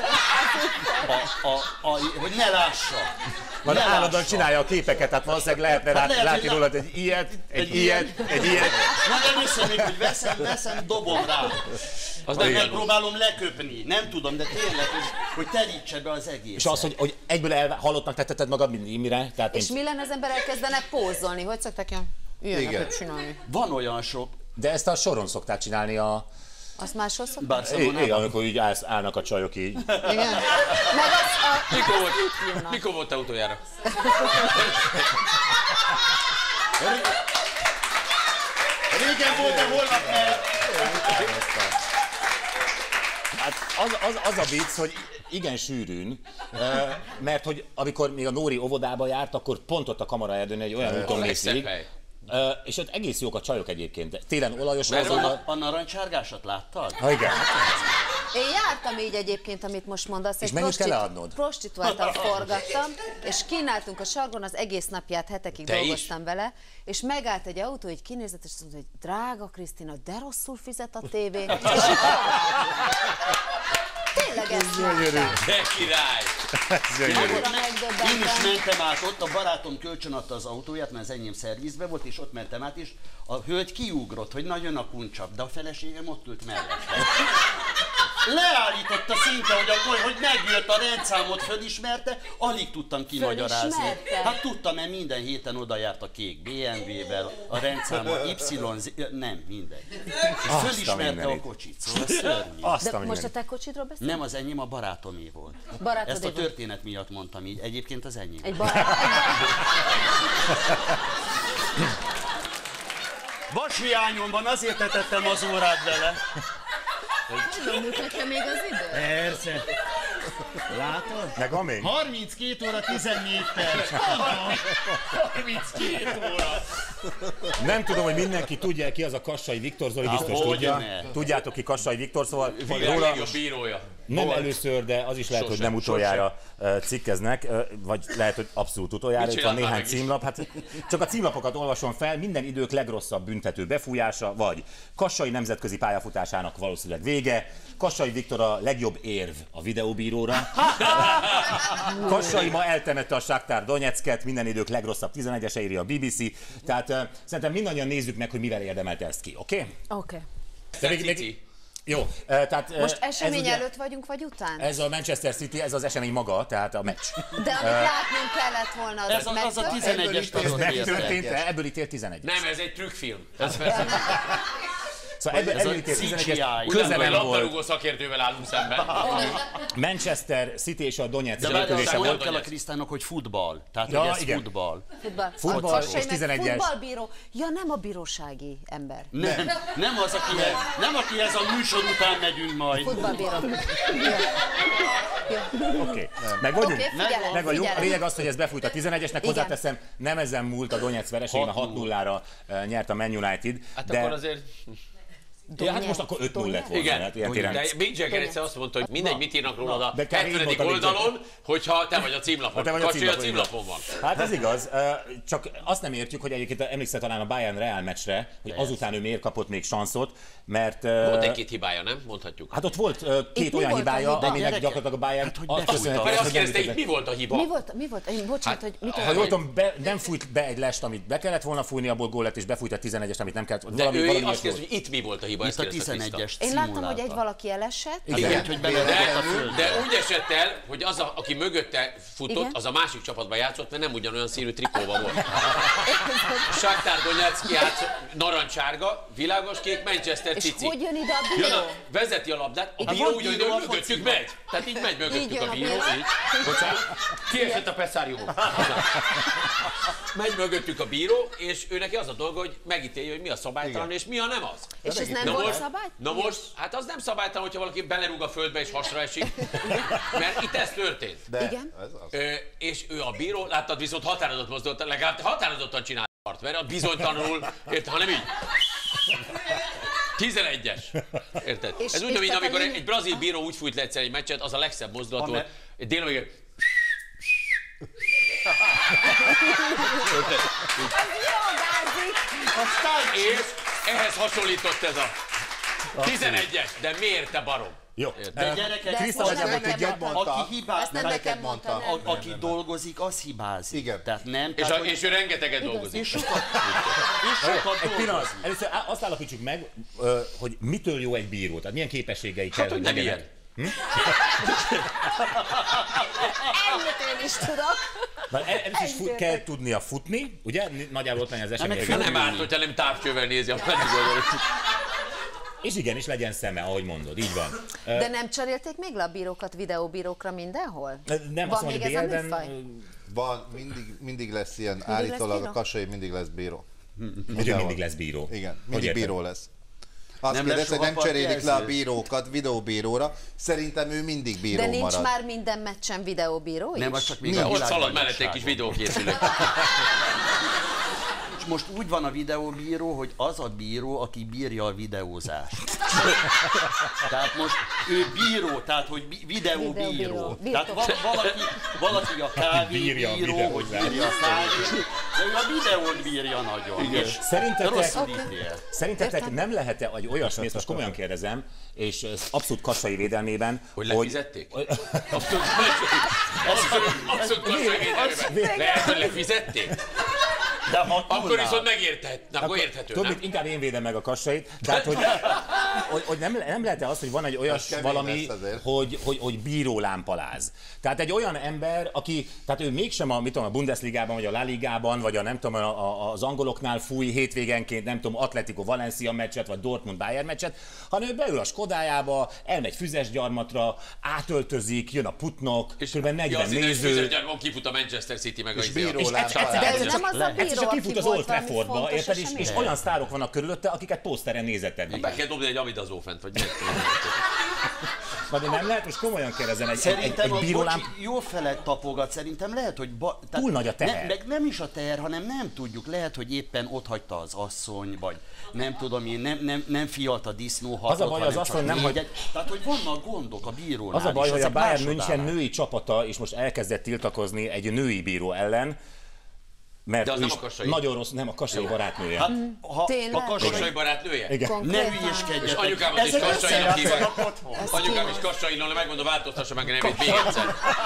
hogy ne lássa. Majd állandóan csinálja a képeket, tehát valószínűleg lehetne látni rólad egy ilyet, egy ilyet. Nem először még, hogy veszem, dobom rá. Az nem megpróbálom leköpni, nem tudom, de tényleg, hogy terítse be az egészet. És az, hogy egyből halottnak tetted magad, mint Imre. És mi lenne, az ember elkezdene pózolni? Hogy szokták ilyeneket csinálni? Van sok. De ezt a soron szokták csinálni Azt máshol szokták? Igen, amikor így állnak a csajok így. Igen. Meg az Mikor volt te utoljára? Régen volt, de holnap meg. Hát az a vicc, hogy igen sűrűn, mert hogy amikor még a Nóri óvodába járt, akkor pont ott a Kamaraerdőn egy olyan úton mész végig, és ott egész jók a csajok egyébként. Télen olajos azonnal. A narancsárgásat láttad? Ha igen. Én jártam így egyébként, amit most mondasz. És mennyit kell leadnod? Prostituáltal forgattam, és kínáltunk a sargon, az egész napját, hetekig dolgoztam vele, és megállt egy autó, így kinézett, és azt mondta, hogy drága Krisztina, de rosszul fizet a tévé. Tényleg ezt mondtam. De király! Én is mentem át, ott a barátom kölcsön adta az autóját, mert az enyém szervizbe volt, és ott mentem át, és a hölgy kiugrott, hogy nagyon a kuncsap, de a feleségem ott ült mellette. Leállította szinte, hogy megjött a rendszámot, fölismerte, alig tudtam kimagyarázni. Hát tudtam, mert minden héten oda járt a kék BMW-vel, a rendszámot YZ, nem, mindegy. És fölismerte a kocsit, szóval szörnyű. De most a te kocsidról beszélsz? Nem az enyém, a barátomé volt. Ezt a történet miatt mondtam így, egyébként az enyém. Egy barát. Vashiányom van, azért tetettem az órát vele. Nem jut nekem még az idő? Persze. Látod? Meg van még? 32 óra 14 perc. 32 óra. Nem tudom, hogy mindenki tudja, ki az a Kassai Viktor, Zoli biztos tudja. Tudjátok ki Kassai Viktor, szóval róla... Bírója. Nem először, de az is lehet, hogy nem utoljára cikkeznek, vagy lehet, hogy abszolút utoljára. Itt van néhány címlap. Hát csak a címlapokat olvasom fel. Minden idők legrosszabb büntető befújása, vagy Kassai nemzetközi pályafutásának valószínűleg vége, Kassai Viktor a legjobb érv a videóbíróra, Kassai ma eltemette a Shakhtar Donetsket, minden idők legrosszabb 11-ese, írja a BBC. Tehát szerintem mindannyian nézzük meg, hogy mivel érdemelte ezt ki, oké? Oké. Jó, tehát most esemény előtt vagyunk, vagy után? Ez a Manchester City, ez az esemény maga, tehát a meccs. De amit látnunk kellett volna, az a 11-es megtörtént, ebből ítél 11. Nem, ez egy trükkfilm. Szóval ebből ítél 11-es, közel nem volt. Labdarúgó szakértővel állunk szemben. Manchester City és a Donetsk települése volt. Kell a Krisztának, hogy futball. Tehát, hogy ez futball. Futball és 11-es. Futballbíró. Ja, nem a bírósági ember. Nem az, aki ez a műsor után megyünk majd. Futballbíró. Oké. Meg vagyunk. A lényeg az, hogy ez befújt a 11-esnek, hozzáteszem, nem ezen múlt a Donetsk vereségben, 6-0-ra nyert a Man United. Hát akkor azért... Ja, hát most akkor 5-0 lett volna. Igen, de Mick Jagger egyszer azt mondta, hogy mindegy, mit írnak rólad a 70. oldalon, hogyha te vagy a címlapon. Kacsi a címlapon van. Hát ez igaz, csak azt nem értjük, hogy egyébként emlékszel talán a Bayern Real meccsre, hogy azután ő miért kapott még sanszot, mert... Volt egy-két hibája, nem? Mondhatjuk. Hát ott volt két olyan hibája, aminek gyakorlatilag a Bayern... Azt kérdezte, itt mi volt a hiba? Mi volt? Bocsánat, hogy mit ha jól tudom, nem fújt be egy lest, amit be kellett volna fújni, abból gól lett, és befújt a 11-est, amit nem kellett. De ő azt kérdezi, hogy itt mi volt a hiba? Itt a 11-es. Én láttam, hogy egy valaki elesett. Igen, de úgy esett el, hogy az, aki mögötte futott, az a másik csapatban játszott, mert nem ugyanolyan színű trikóban volt. Shakhtar Donetsk játszott, narancsárga, világoskék, Manchester City. És hogy jön ide a bíró? Vezeti a labdát, a bíró úgy, hogy mögöttük megy. Tehát így megy mögöttük a bíró. Bocsánat, kiesett a Pessáriumon. Megy mögöttük a bíró, és ő neki az a dolga, hogy megítélje, hogy mi a szabálytalan, és mi a nem az. És ez nem volt szabály? Na most, hát az nem szabálytalan, hogyha valaki belerúg a földbe és hasra esik, mert itt ez történt. Igen. És ő a bíró, láttad, viszont határozott mozdulat, legalább határozottan csinált, mert a bizonytalanul, érted, hanem így. 11-es. Érted? Ez úgy, mint amikor egy brazil bíró úgy fújt le egyszer egy meccset, az a legszebb mozdulat volt. Egy délomig... És ehhez hasonlított ez a 11-es, de miért te barom? Jó. De gyerekek, aki hibázik, aki dolgozik, az hibázik. Igen. Tehát nem. És ő rengeteget dolgozik. És sokat Egy pillanat. Először azt állapítsuk meg, hogy mitől jó egy bíró, tehát milyen képességei kell, hogy nem ilyen. Ennyit én is tudok. Először is kell tudnia futni, ugye? Nagyjából ott lenni az esemény. Nem árt, hogyha nem távcsővel nézi a meddig. És igenis legyen szeme, ahogy mondod, így van. De nem cserélték még le a bírókat videóbírókra mindenhol? Nem, azt mondom, hogy Délben van, mindig lesz ilyen, állítólag a Kassai mindig lesz bíró. Mindig lesz bíró. Igen, mindig bíró lesz. Azt kérdez, hogy nem cserélik le a bírókat videóbíróra, szerintem ő mindig bíró marad. De nincs már minden meccsen videóbíró is? Nem, az csak még ott szalad mellett egy kis videókészület. És most úgy van a videóbíró, hogy az a bíró, aki bírja a videózást. Tehát most ő bíró, tehát hogy videóbíró. Tehát valaki a kávébíró, hogy bírja a kávét, de ő a videót bírja nagyon. És szerintetek nem lehet-e egy olyasmi, ezt most komolyan kérdezem, és abszolút Kassai védelmében, hogy lefizették? Abszolút Kassai védelmében. Lehet, hogy lefizették? De akkor viszont megérthető. Akkor érthető, nem? Inkább én védem meg a Kassait. Tehát, hogy nem lehet-e az, hogy van egy olyas valami, hogy bíró lámpaláz. Tehát egy olyan ember, aki, tehát ő mégsem a Bundesligában, vagy a La Ligában, vagy a nem tudom, az angoloknál fúj hétvégenként, nem tudom, Atletico Valencia meccset, vagy Dortmund Bayern meccset, hanem ő beül a Skodájába, elmegy Füzesgyarmatra, átöltözik, jön a Putnok, kb. 40 néző. Füzesgyarmaton kifut a Manchester City meg a bíró lámpaláz. De ez nem az a bíró, csak kifut az Old Traffordba, érted? És olyan sztárok vannak körülötte, akiket poszteren nézetted. Be kell dobni egy amidazófent, vagy miért? Na de nem lehet, most komolyan kérdezem, Szerintem egy a bírólám... Bocsi jó felett tapogat, szerintem lehet, hogy... Túl nagy a teher. Meg nem is a teher, hanem nem tudjuk, lehet, hogy éppen ott hagyta az asszony, vagy nem tudom én, nem fialt a disznóhatot, Az a baj, az asszony nem hagy... Tehát, hogy vannak gondok a bírónál. Az a baj, hogy a Bayern München másodállás. női csapata is most elkezdett tiltakozni egy női bíró ellen, mert De az ő nem is a Kassai. nagyon rossz, nem a Kassai barátnője. Hát, ha Tényleg? a Kassai... Kassai barátnője? Igen. Ne Konkrétan. hülyéskedjetek. És anyukámat is Ezek Kassainak hívják. összejátszanak otthon. Anyukám is Kassainak, megmondom, változtassa meg a nevét még egyszer.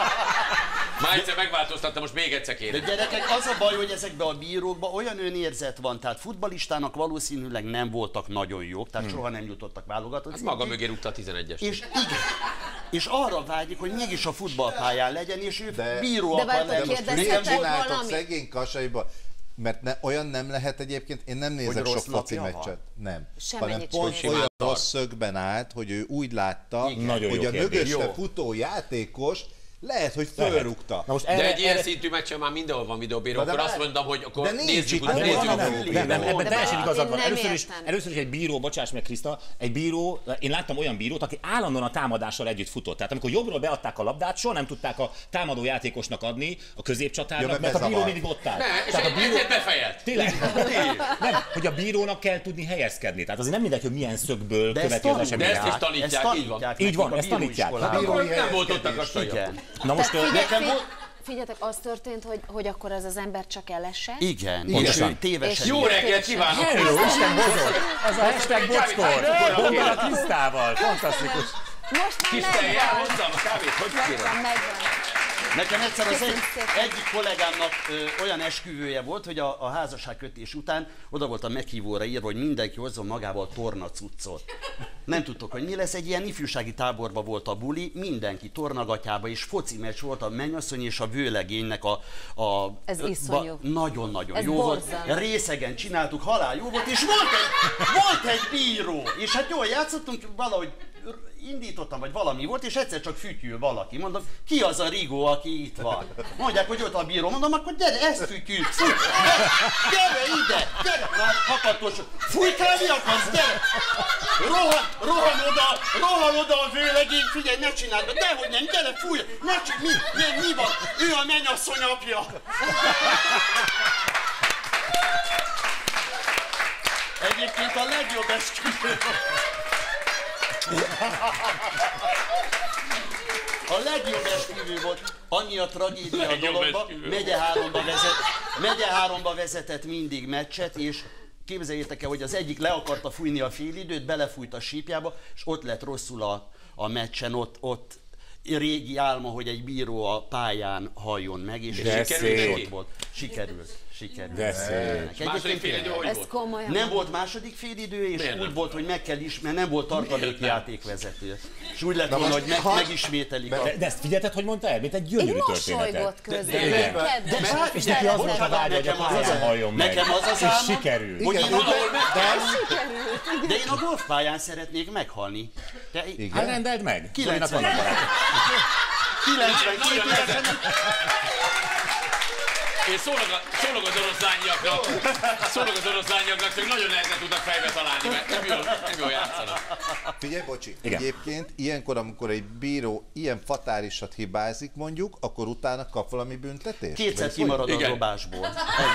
Már egyszer megváltoztatta, most még egyszer De kéne. gyerekek, az a baj, hogy ezekben a bírókban olyan önérzet van, tehát futballistának valószínűleg nem voltak nagyon jók, tehát soha nem jutottak válogatott Hát szintig. maga mögé rúgta a 11-est. És igen, és arra vágyik, hogy mégis a futballpályán legyen, és ő bíró De akar várj, lenni. kérdezz- Miért Kérdezhetek csináltok valami? szegény Kassaiba? Mert olyan nem lehet egyébként, én nem nézek Hogy sok rossz foci napja van? meccset. Nem. Semmennyit Hanem sem pont nézek. olyan Simán rossz szögben állt, hogy ő úgy látta, Nagyon jó hogy a kérdés. mögötte Jó. futó játékos lehet, hogy fölrúgta. Na most De erre, egy ilyen szintű meccsen már mindenhol van videóbíró, Na de akkor azt várj. mondom, hogy akkor De nincs nézzük, itt, hogy nem, nézzük. nem, nem, ebben De teljesen várj, igazad én van. nem Először is egy bíró, bocsáss meg Kriszta, egy bíró, én láttam olyan bírót, aki állandóan a támadással együtt futott. Tehát amikor jobbról beadták a labdát, soha nem tudták a támadó játékosnak adni, a középcsatárnak, Ja, mert mert a bíró bezavar. mindig ott áll. Ne, és Tehát a bíró... ezért befejelt. Tényleg? Nem, hogy a bírónak kell tudni helyezkedni. Tehát azért nem mindegy, hogy milyen szögből De ezt követi az tanulják. De ezt is eseményeket. tanítják, így van. Így van, nekik ezt tanítják. bíróiskolában. Bírói Nem volt ott a helyezkedés. Kassai. Igen. Na most Figyeljetek, az történt, hogy akkor ez az ember csak elesett. Igen, Pontosan. és ő tévesen. Jó reggelt kívánok! Hello, Isten bozott! Az a hashtag bocskor! Bombal a Krisztával! Fantasztikus! Most már Kis tejjel megvan. hozzam a kávét, hogy kérem? Megvan. Nekem egyszer az Köszönöm szépen. egyik kollégámnak olyan esküvője volt, hogy a házasságkötés után oda volt a meghívóra írva, hogy mindenki hozzon magával tornacuccot. Nem tudtok, hogy mi lesz, egy ilyen ifjúsági táborba volt a buli, mindenki tornagatyába, és foci meccs volt a mennyasszony és a vőlegénynek Ez iszonyú. Nagyon-nagyon Ez jó borzalmas. volt. Részegen csináltuk, halál jó volt, és volt egy bíró, és hát jól játszottunk, valahogy indítottam, vagy valami volt, és egyszer csak fütyül valaki. Mondom, ki az a Rigó, aki itt van? Mondják, hogy ott a bíró. Mondom, akkor gyere, ezt fütyül. Gyere ide, gyere. Na, hakatos. Fújtál, mi akarsz, gyere. Rohan oda a vőlegény, figyelj, ne csináld, dehogy nem, gyere, fúj. Mi van? Ő a mennyasszony apja. Egyébként a legjobb esküvő. A legjobb esküvő volt, annyi a tragédia a Legjobb dologba, esküvő megye háromba vezetett mindig meccset, és képzeljétek el, hogy az egyik le akarta fújni a félidőt, belefújt a sípjába, és ott lett rosszul a meccsen, ott régi álma, hogy egy bíró a pályán halljon meg, és De sikerült, szép. ott volt. Sikerült. De szép. Második fél idő hogy Ez volt? komolyan. Nem volt második félidő, és Miért úgy nem? volt, hogy meg kell ismerni, nem volt tartalékjátékvezető. És úgy lett Na volna, most hogy megismételik a... De ezt figyelted, hogy mondta el? Mint egy Így gyönyörű mosolygott történetet. közben. igen. Kedves. És neki az volt a Bocsánat, vágya, hogy a nekem az pályán az- halljon meg. nekem az az És álmom, sikerült. hogy Igen, én valahol Sikerült. de én a golfpályán szeretnék meghalni. Hát rendeld meg. 90. Zolinak vannak barátok. 92 évesen Én szólok az oroszlányiaknak, csak nagyon nehezen tudnak fejbe találni, mert nem jól játszanak. Figyelj, bocsi, Igen. egyébként ilyenkor, amikor egy bíró ilyen fatálisat hibázik mondjuk, akkor utána kap valami büntetést? kétszer Vagy kimarad a Igen. dobásból.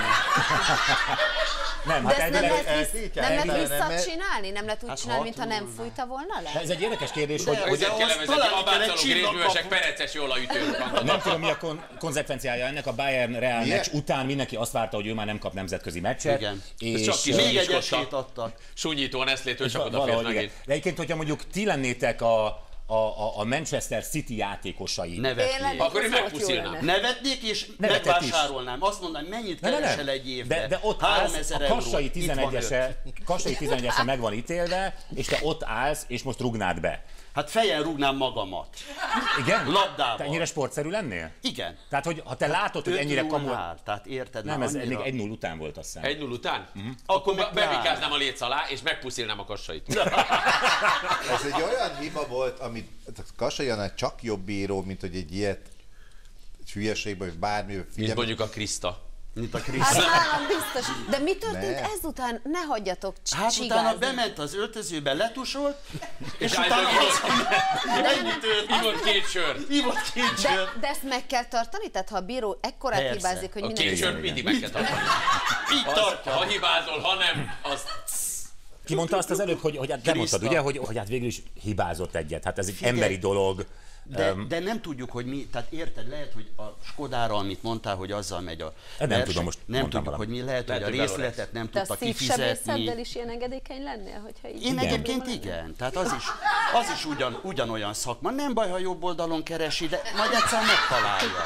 Nem, De hát ezt nem elvileg... lehet nem, visszacsinálni? Nem lehet úgy Hát csinálni, mintha nem hatulna. fújta volna le? Ez egy érdekes kérdés, hogy Ezért kell azt levezetni talán a kell egy bácsalók részbősek, csillagkapu. pereces jól a ütőt. nem tudom, mi a konzekvenciája ennek. A Bayern-Real Milyen? meccs után mindenki azt várta, hogy ő már nem kap nemzetközi meccset. Igen. És csak kis- Még egy Iskolta. esélyt adtak. Súnyítóan eszlétől csak odafért valahogy igen. megint. De egyébként, hogyha mondjuk ti lennétek a Manchester City játékosai. Nevetnék. Akkor én Ez volt megpuszilnám. jó lenne. Nevetnék és Nevetett is. megvásárolnám. Azt mondanám, mennyit Nem. keresel egy évben? De ott állsz, 3000 a euró. Kassai Itt van 11-ese meg van ítélve, és te ott állsz, és most rugnád be. Hát fejen rúgnám magamat. Igen? Labdával. Te ennyire sportszerű lennél? Igen. Tehát, hogy ha te látod, hogy ennyire kamu... Tehát érted? Nem, már ez még annyira- 1-0 után volt, azt hiszem. 1-0 után? Akkor meg Bevikáznám a léc alá, és megpuszilnám a Kassait. Ez egy olyan hiba volt, amit Kassaianál csak jobb bíró, mint hogy egy ilyet hülyeségbe, vagy bármibe Mint figyelme. mondjuk a Kriszta. mint a Hát Krisztus. nálam biztos. De mi történt Ne. ezután? Ne hagyjatok Hát utána csigázni. bement az öltözőbe, letusolt, és utána állítólag hazament. Ennyit őt. Ivott 2 sör. Ivott 2 sör. De ezt meg kell tartani? Tehát ha a bíró ekkorát Persze. hibázik, hogy A 2 mindenki... sört mindig meg kell tartani. Így tartja. Ha hibázol, ha nem, az... Ki mondta azt az előbb, hogy hát te mondtad, ugye, hogy hát végül is hibázott egyet. Hát ez egy emberi dolog. De nem tudjuk, hogy mi, tehát érted, lehet, hogy a Skodára, amit mondtál, hogy azzal megy a Nem verseny, tudom, most nem mondtam tudjuk, valamit. hogy mi lehet, hogy a hogy részletet nem Te a tudta szívsebészeddel kifizetni. is ilyen engedékeny lennél, hogyha így... Én egyébként igen, tehát az is ugyanolyan szakma. Nem baj, ha jobb oldalon keresi, de majd egyszer megtalálja.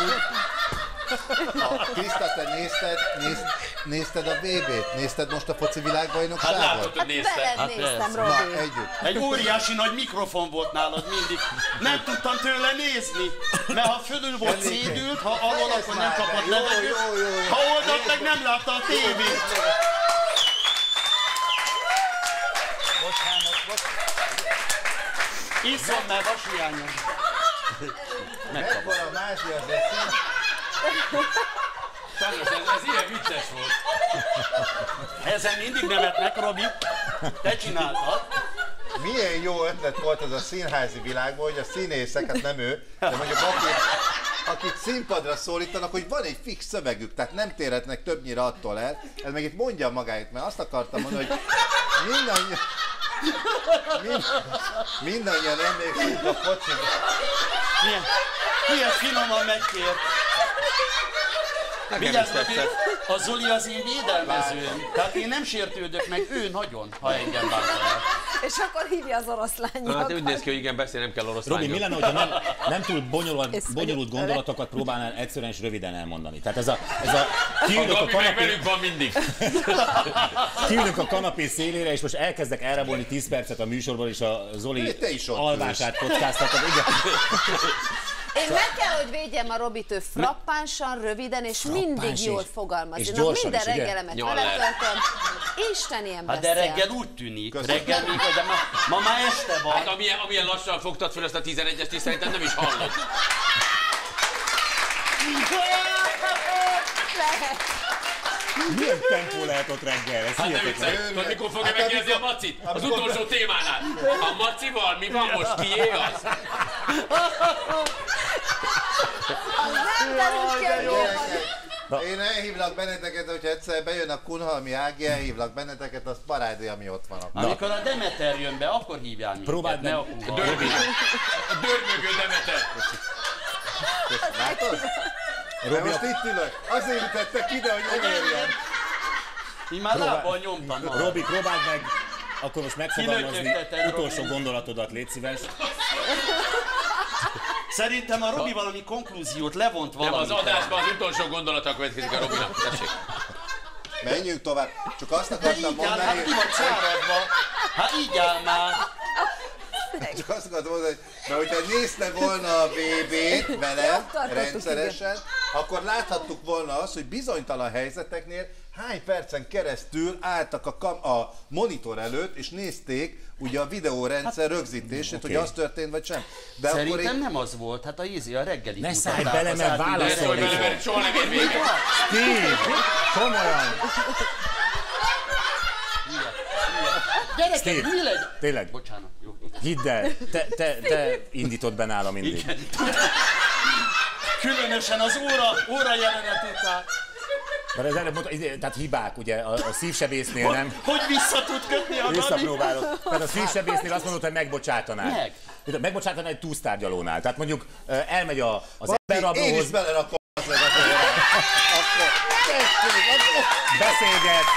Kriszta, te nézted a VB-t? Nézted most a foci Hát világbajnokságot? látod, hogy Hát nézte. veled néztem, persze. Na, Robi. együtt. Egy óriási nagy mikrofon volt nálad mindig. Nem tudtam tőle nézni, mert ha fölül volt szédült, ha alól, akkor nem kapott Jó, levegőt. jó. Ha oldalt meg nem látta a tévét. Iszom, mert vashiányom. Mekkora mázsi azért szín. Sajnos ez ilyen vicces volt. Ezen mindig nevetnek, Robi. Te csináltad. Milyen jó ötlet volt ez a színházi világban, hogy a színészek, hát nem ő, de mondjuk akit színpadra szólítanak, hogy van egy fix szövegük, tehát nem térhetnek többnyire attól el. Ez meg itt mondja magáit, mert azt akartam mondani, hogy mindannyian emlékszünk a focit. Milyen finoman megkért. Vigyázz, Robi, a Zoli az én védelmezőm. Tehát én nem sértődök meg, ő nagyon, ha engem bántanak. És akkor hívja az oroszlányokat. Hát úgy néz ki, hogy igen, beszél, nem kell Robi, oroszlányon. mi lenne, hogyha nem túl Ez bonyolult vagy- gondolatokat próbálnál egyszerűen és röviden elmondani? Tehát ez a kiülök a Gabi meg kanapé, velük van mindig. kiülök a kanapé szélére, és most elkezdek elrabolni 10 percet a műsorból, és a Zoli Te is ott alvását kockáztatod. Igen. Én meg kell, hogy védjem a Robit, ő frappánsan, röviden, és mindig és- jól fogalmaz. és Én gyorsan minden is, ugye? reggelemet Nyaller. vele töltöm. Isten ilyen Hát de beszél. reggel úgy tűnik, Köszönöm. reggel még, de ma már este van. Hát amilyen lassan fogtad fel ezt a 11-est, szerintem nem is hallod. Lehet. Milyen tempó lehet ott reggel? Ez Hát nem hihetetlen. viccelj, tudod, mikor fogja Hát megkérdezni a amikor- Macit? Az amikor- utolsó témánál. A Macival mi van most? Kié az? Az nem derült ki, hogy jó van. Én elhívlak benneteket, hogyha egyszer bejön a Kunhalmi Ági, elhívlak benneteket, az parádi, ami ott van. Amikor a Demeter jön be, akkor hívjál minket. Próbáld ne meg. a Kunhalmi. A dörmögő Demeter. Látod? De most itt ülök. Azért ütettek ide, hogy megérjen. Én már lábbal nyomtam. Robi, próbáld meg akkor most megfogalmazni Kinötyögteted, utolsó Robi. gondolatodat, légy szíves. Szerintem a Robi valami konklúziót levont Nem, valamit. az adásban az utolsó gondolata következik a Robinak. Tessék. Menjünk tovább. Csak azt De akartam így áll, mondani, hát ki vagy száradva. Hát így áll már. csak azt akartam mondani, hogy mert hogyha nézte volna a VB-t velem tartottuk, rendszeresen, akkor láthattuk volna azt, hogy bizonytalan helyzeteknél hány percen keresztül álltak a monitor előtt, és nézték ugye a videórendszer rögzítését, hogy az történt vagy sem. De akkor Szerintem én... nem az volt, hát a a reggelit Ne mutatták, szállj bele, az mert átvilág- Ne válaszolni szólj bele, fog. mert soha nem ér véget. Steve, komolyan. Gyerekek, Steve, mi legyen? tényleg, Bocsánat, jó. hidd el, te indítod be nála mindig. Igen. Különösen az óra jelenet után. Mert az előbb mondta, tehát hibák, ugye a szívsebésznél nem. Hogy vissza tud kötni a Gabi? Visszapróbálok. Tehát a szívsebésznél azt mondod, hogy megbocsátanál. Meg. Megbocsátanál egy túlsztárgyalónál. Tehát mondjuk elmegy az Én is emberrablóhoz, belerakom az meg az órát. beszélget,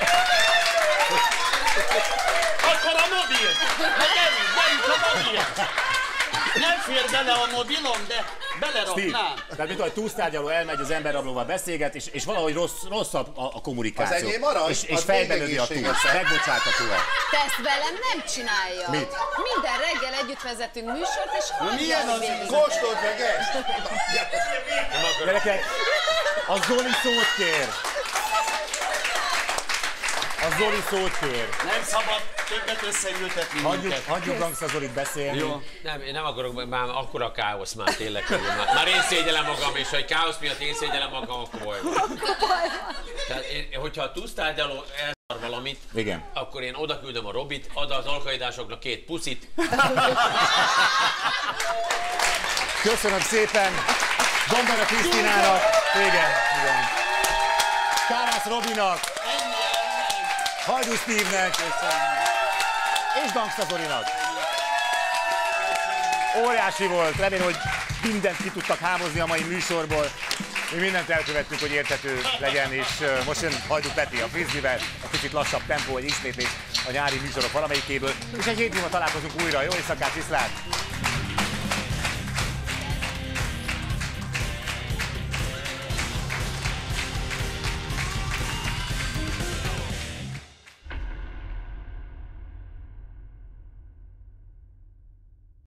Akkor a mobil! Na gyerünk a mobil! Nem fér bele a mobilom, de beleraknám. tehát mint a túlsztárgyaló elmegy az emberrablóval beszélget, és valahogy rossz a kommunikáció. Az enyém arany, és az fejben még övi a túl, egészségesebb. megbocsátatóan. Te ezt velem nem csinálja. Mit? Minden reggel együtt vezetünk műsort, és milyen hagyja, az hogy végig. Kóstold meg ezt! Gyerekek, a Zoli szót kér. A Zoli szót kér. Nem szabad többet összeültetni minket. Hagyjuk Gangsta Zolit beszélni. Jó. Nem, én nem akarok, már akkora káosz már tényleg, hogy már én szégyellem magam, és ha egy káosz miatt én szégyellem magam, akkor baj van. Tehát hogyha a túlsztárgyaló elszar valamit, igen, akkor én oda küldöm a Robit, ad az alkaidásoknak 2 puszit. Köszönöm szépen Dombera Krisztinának, igen. Kárász Robinak, Hajdú Steve-nek és Gangsta Zolinak. Óriási volt, remélem, hogy mindent ki tudtak hámozni a mai műsorból. Mi mindent elkövettük, hogy érthető legyen, és most jön Hajdú Peti a frisbeevel, egy kicsit lassabb tempó, egy ismétlés a nyári műsorok valamelyikéből, és egy hét múlva találkozunk újra. Jó éjszakát, viszlát!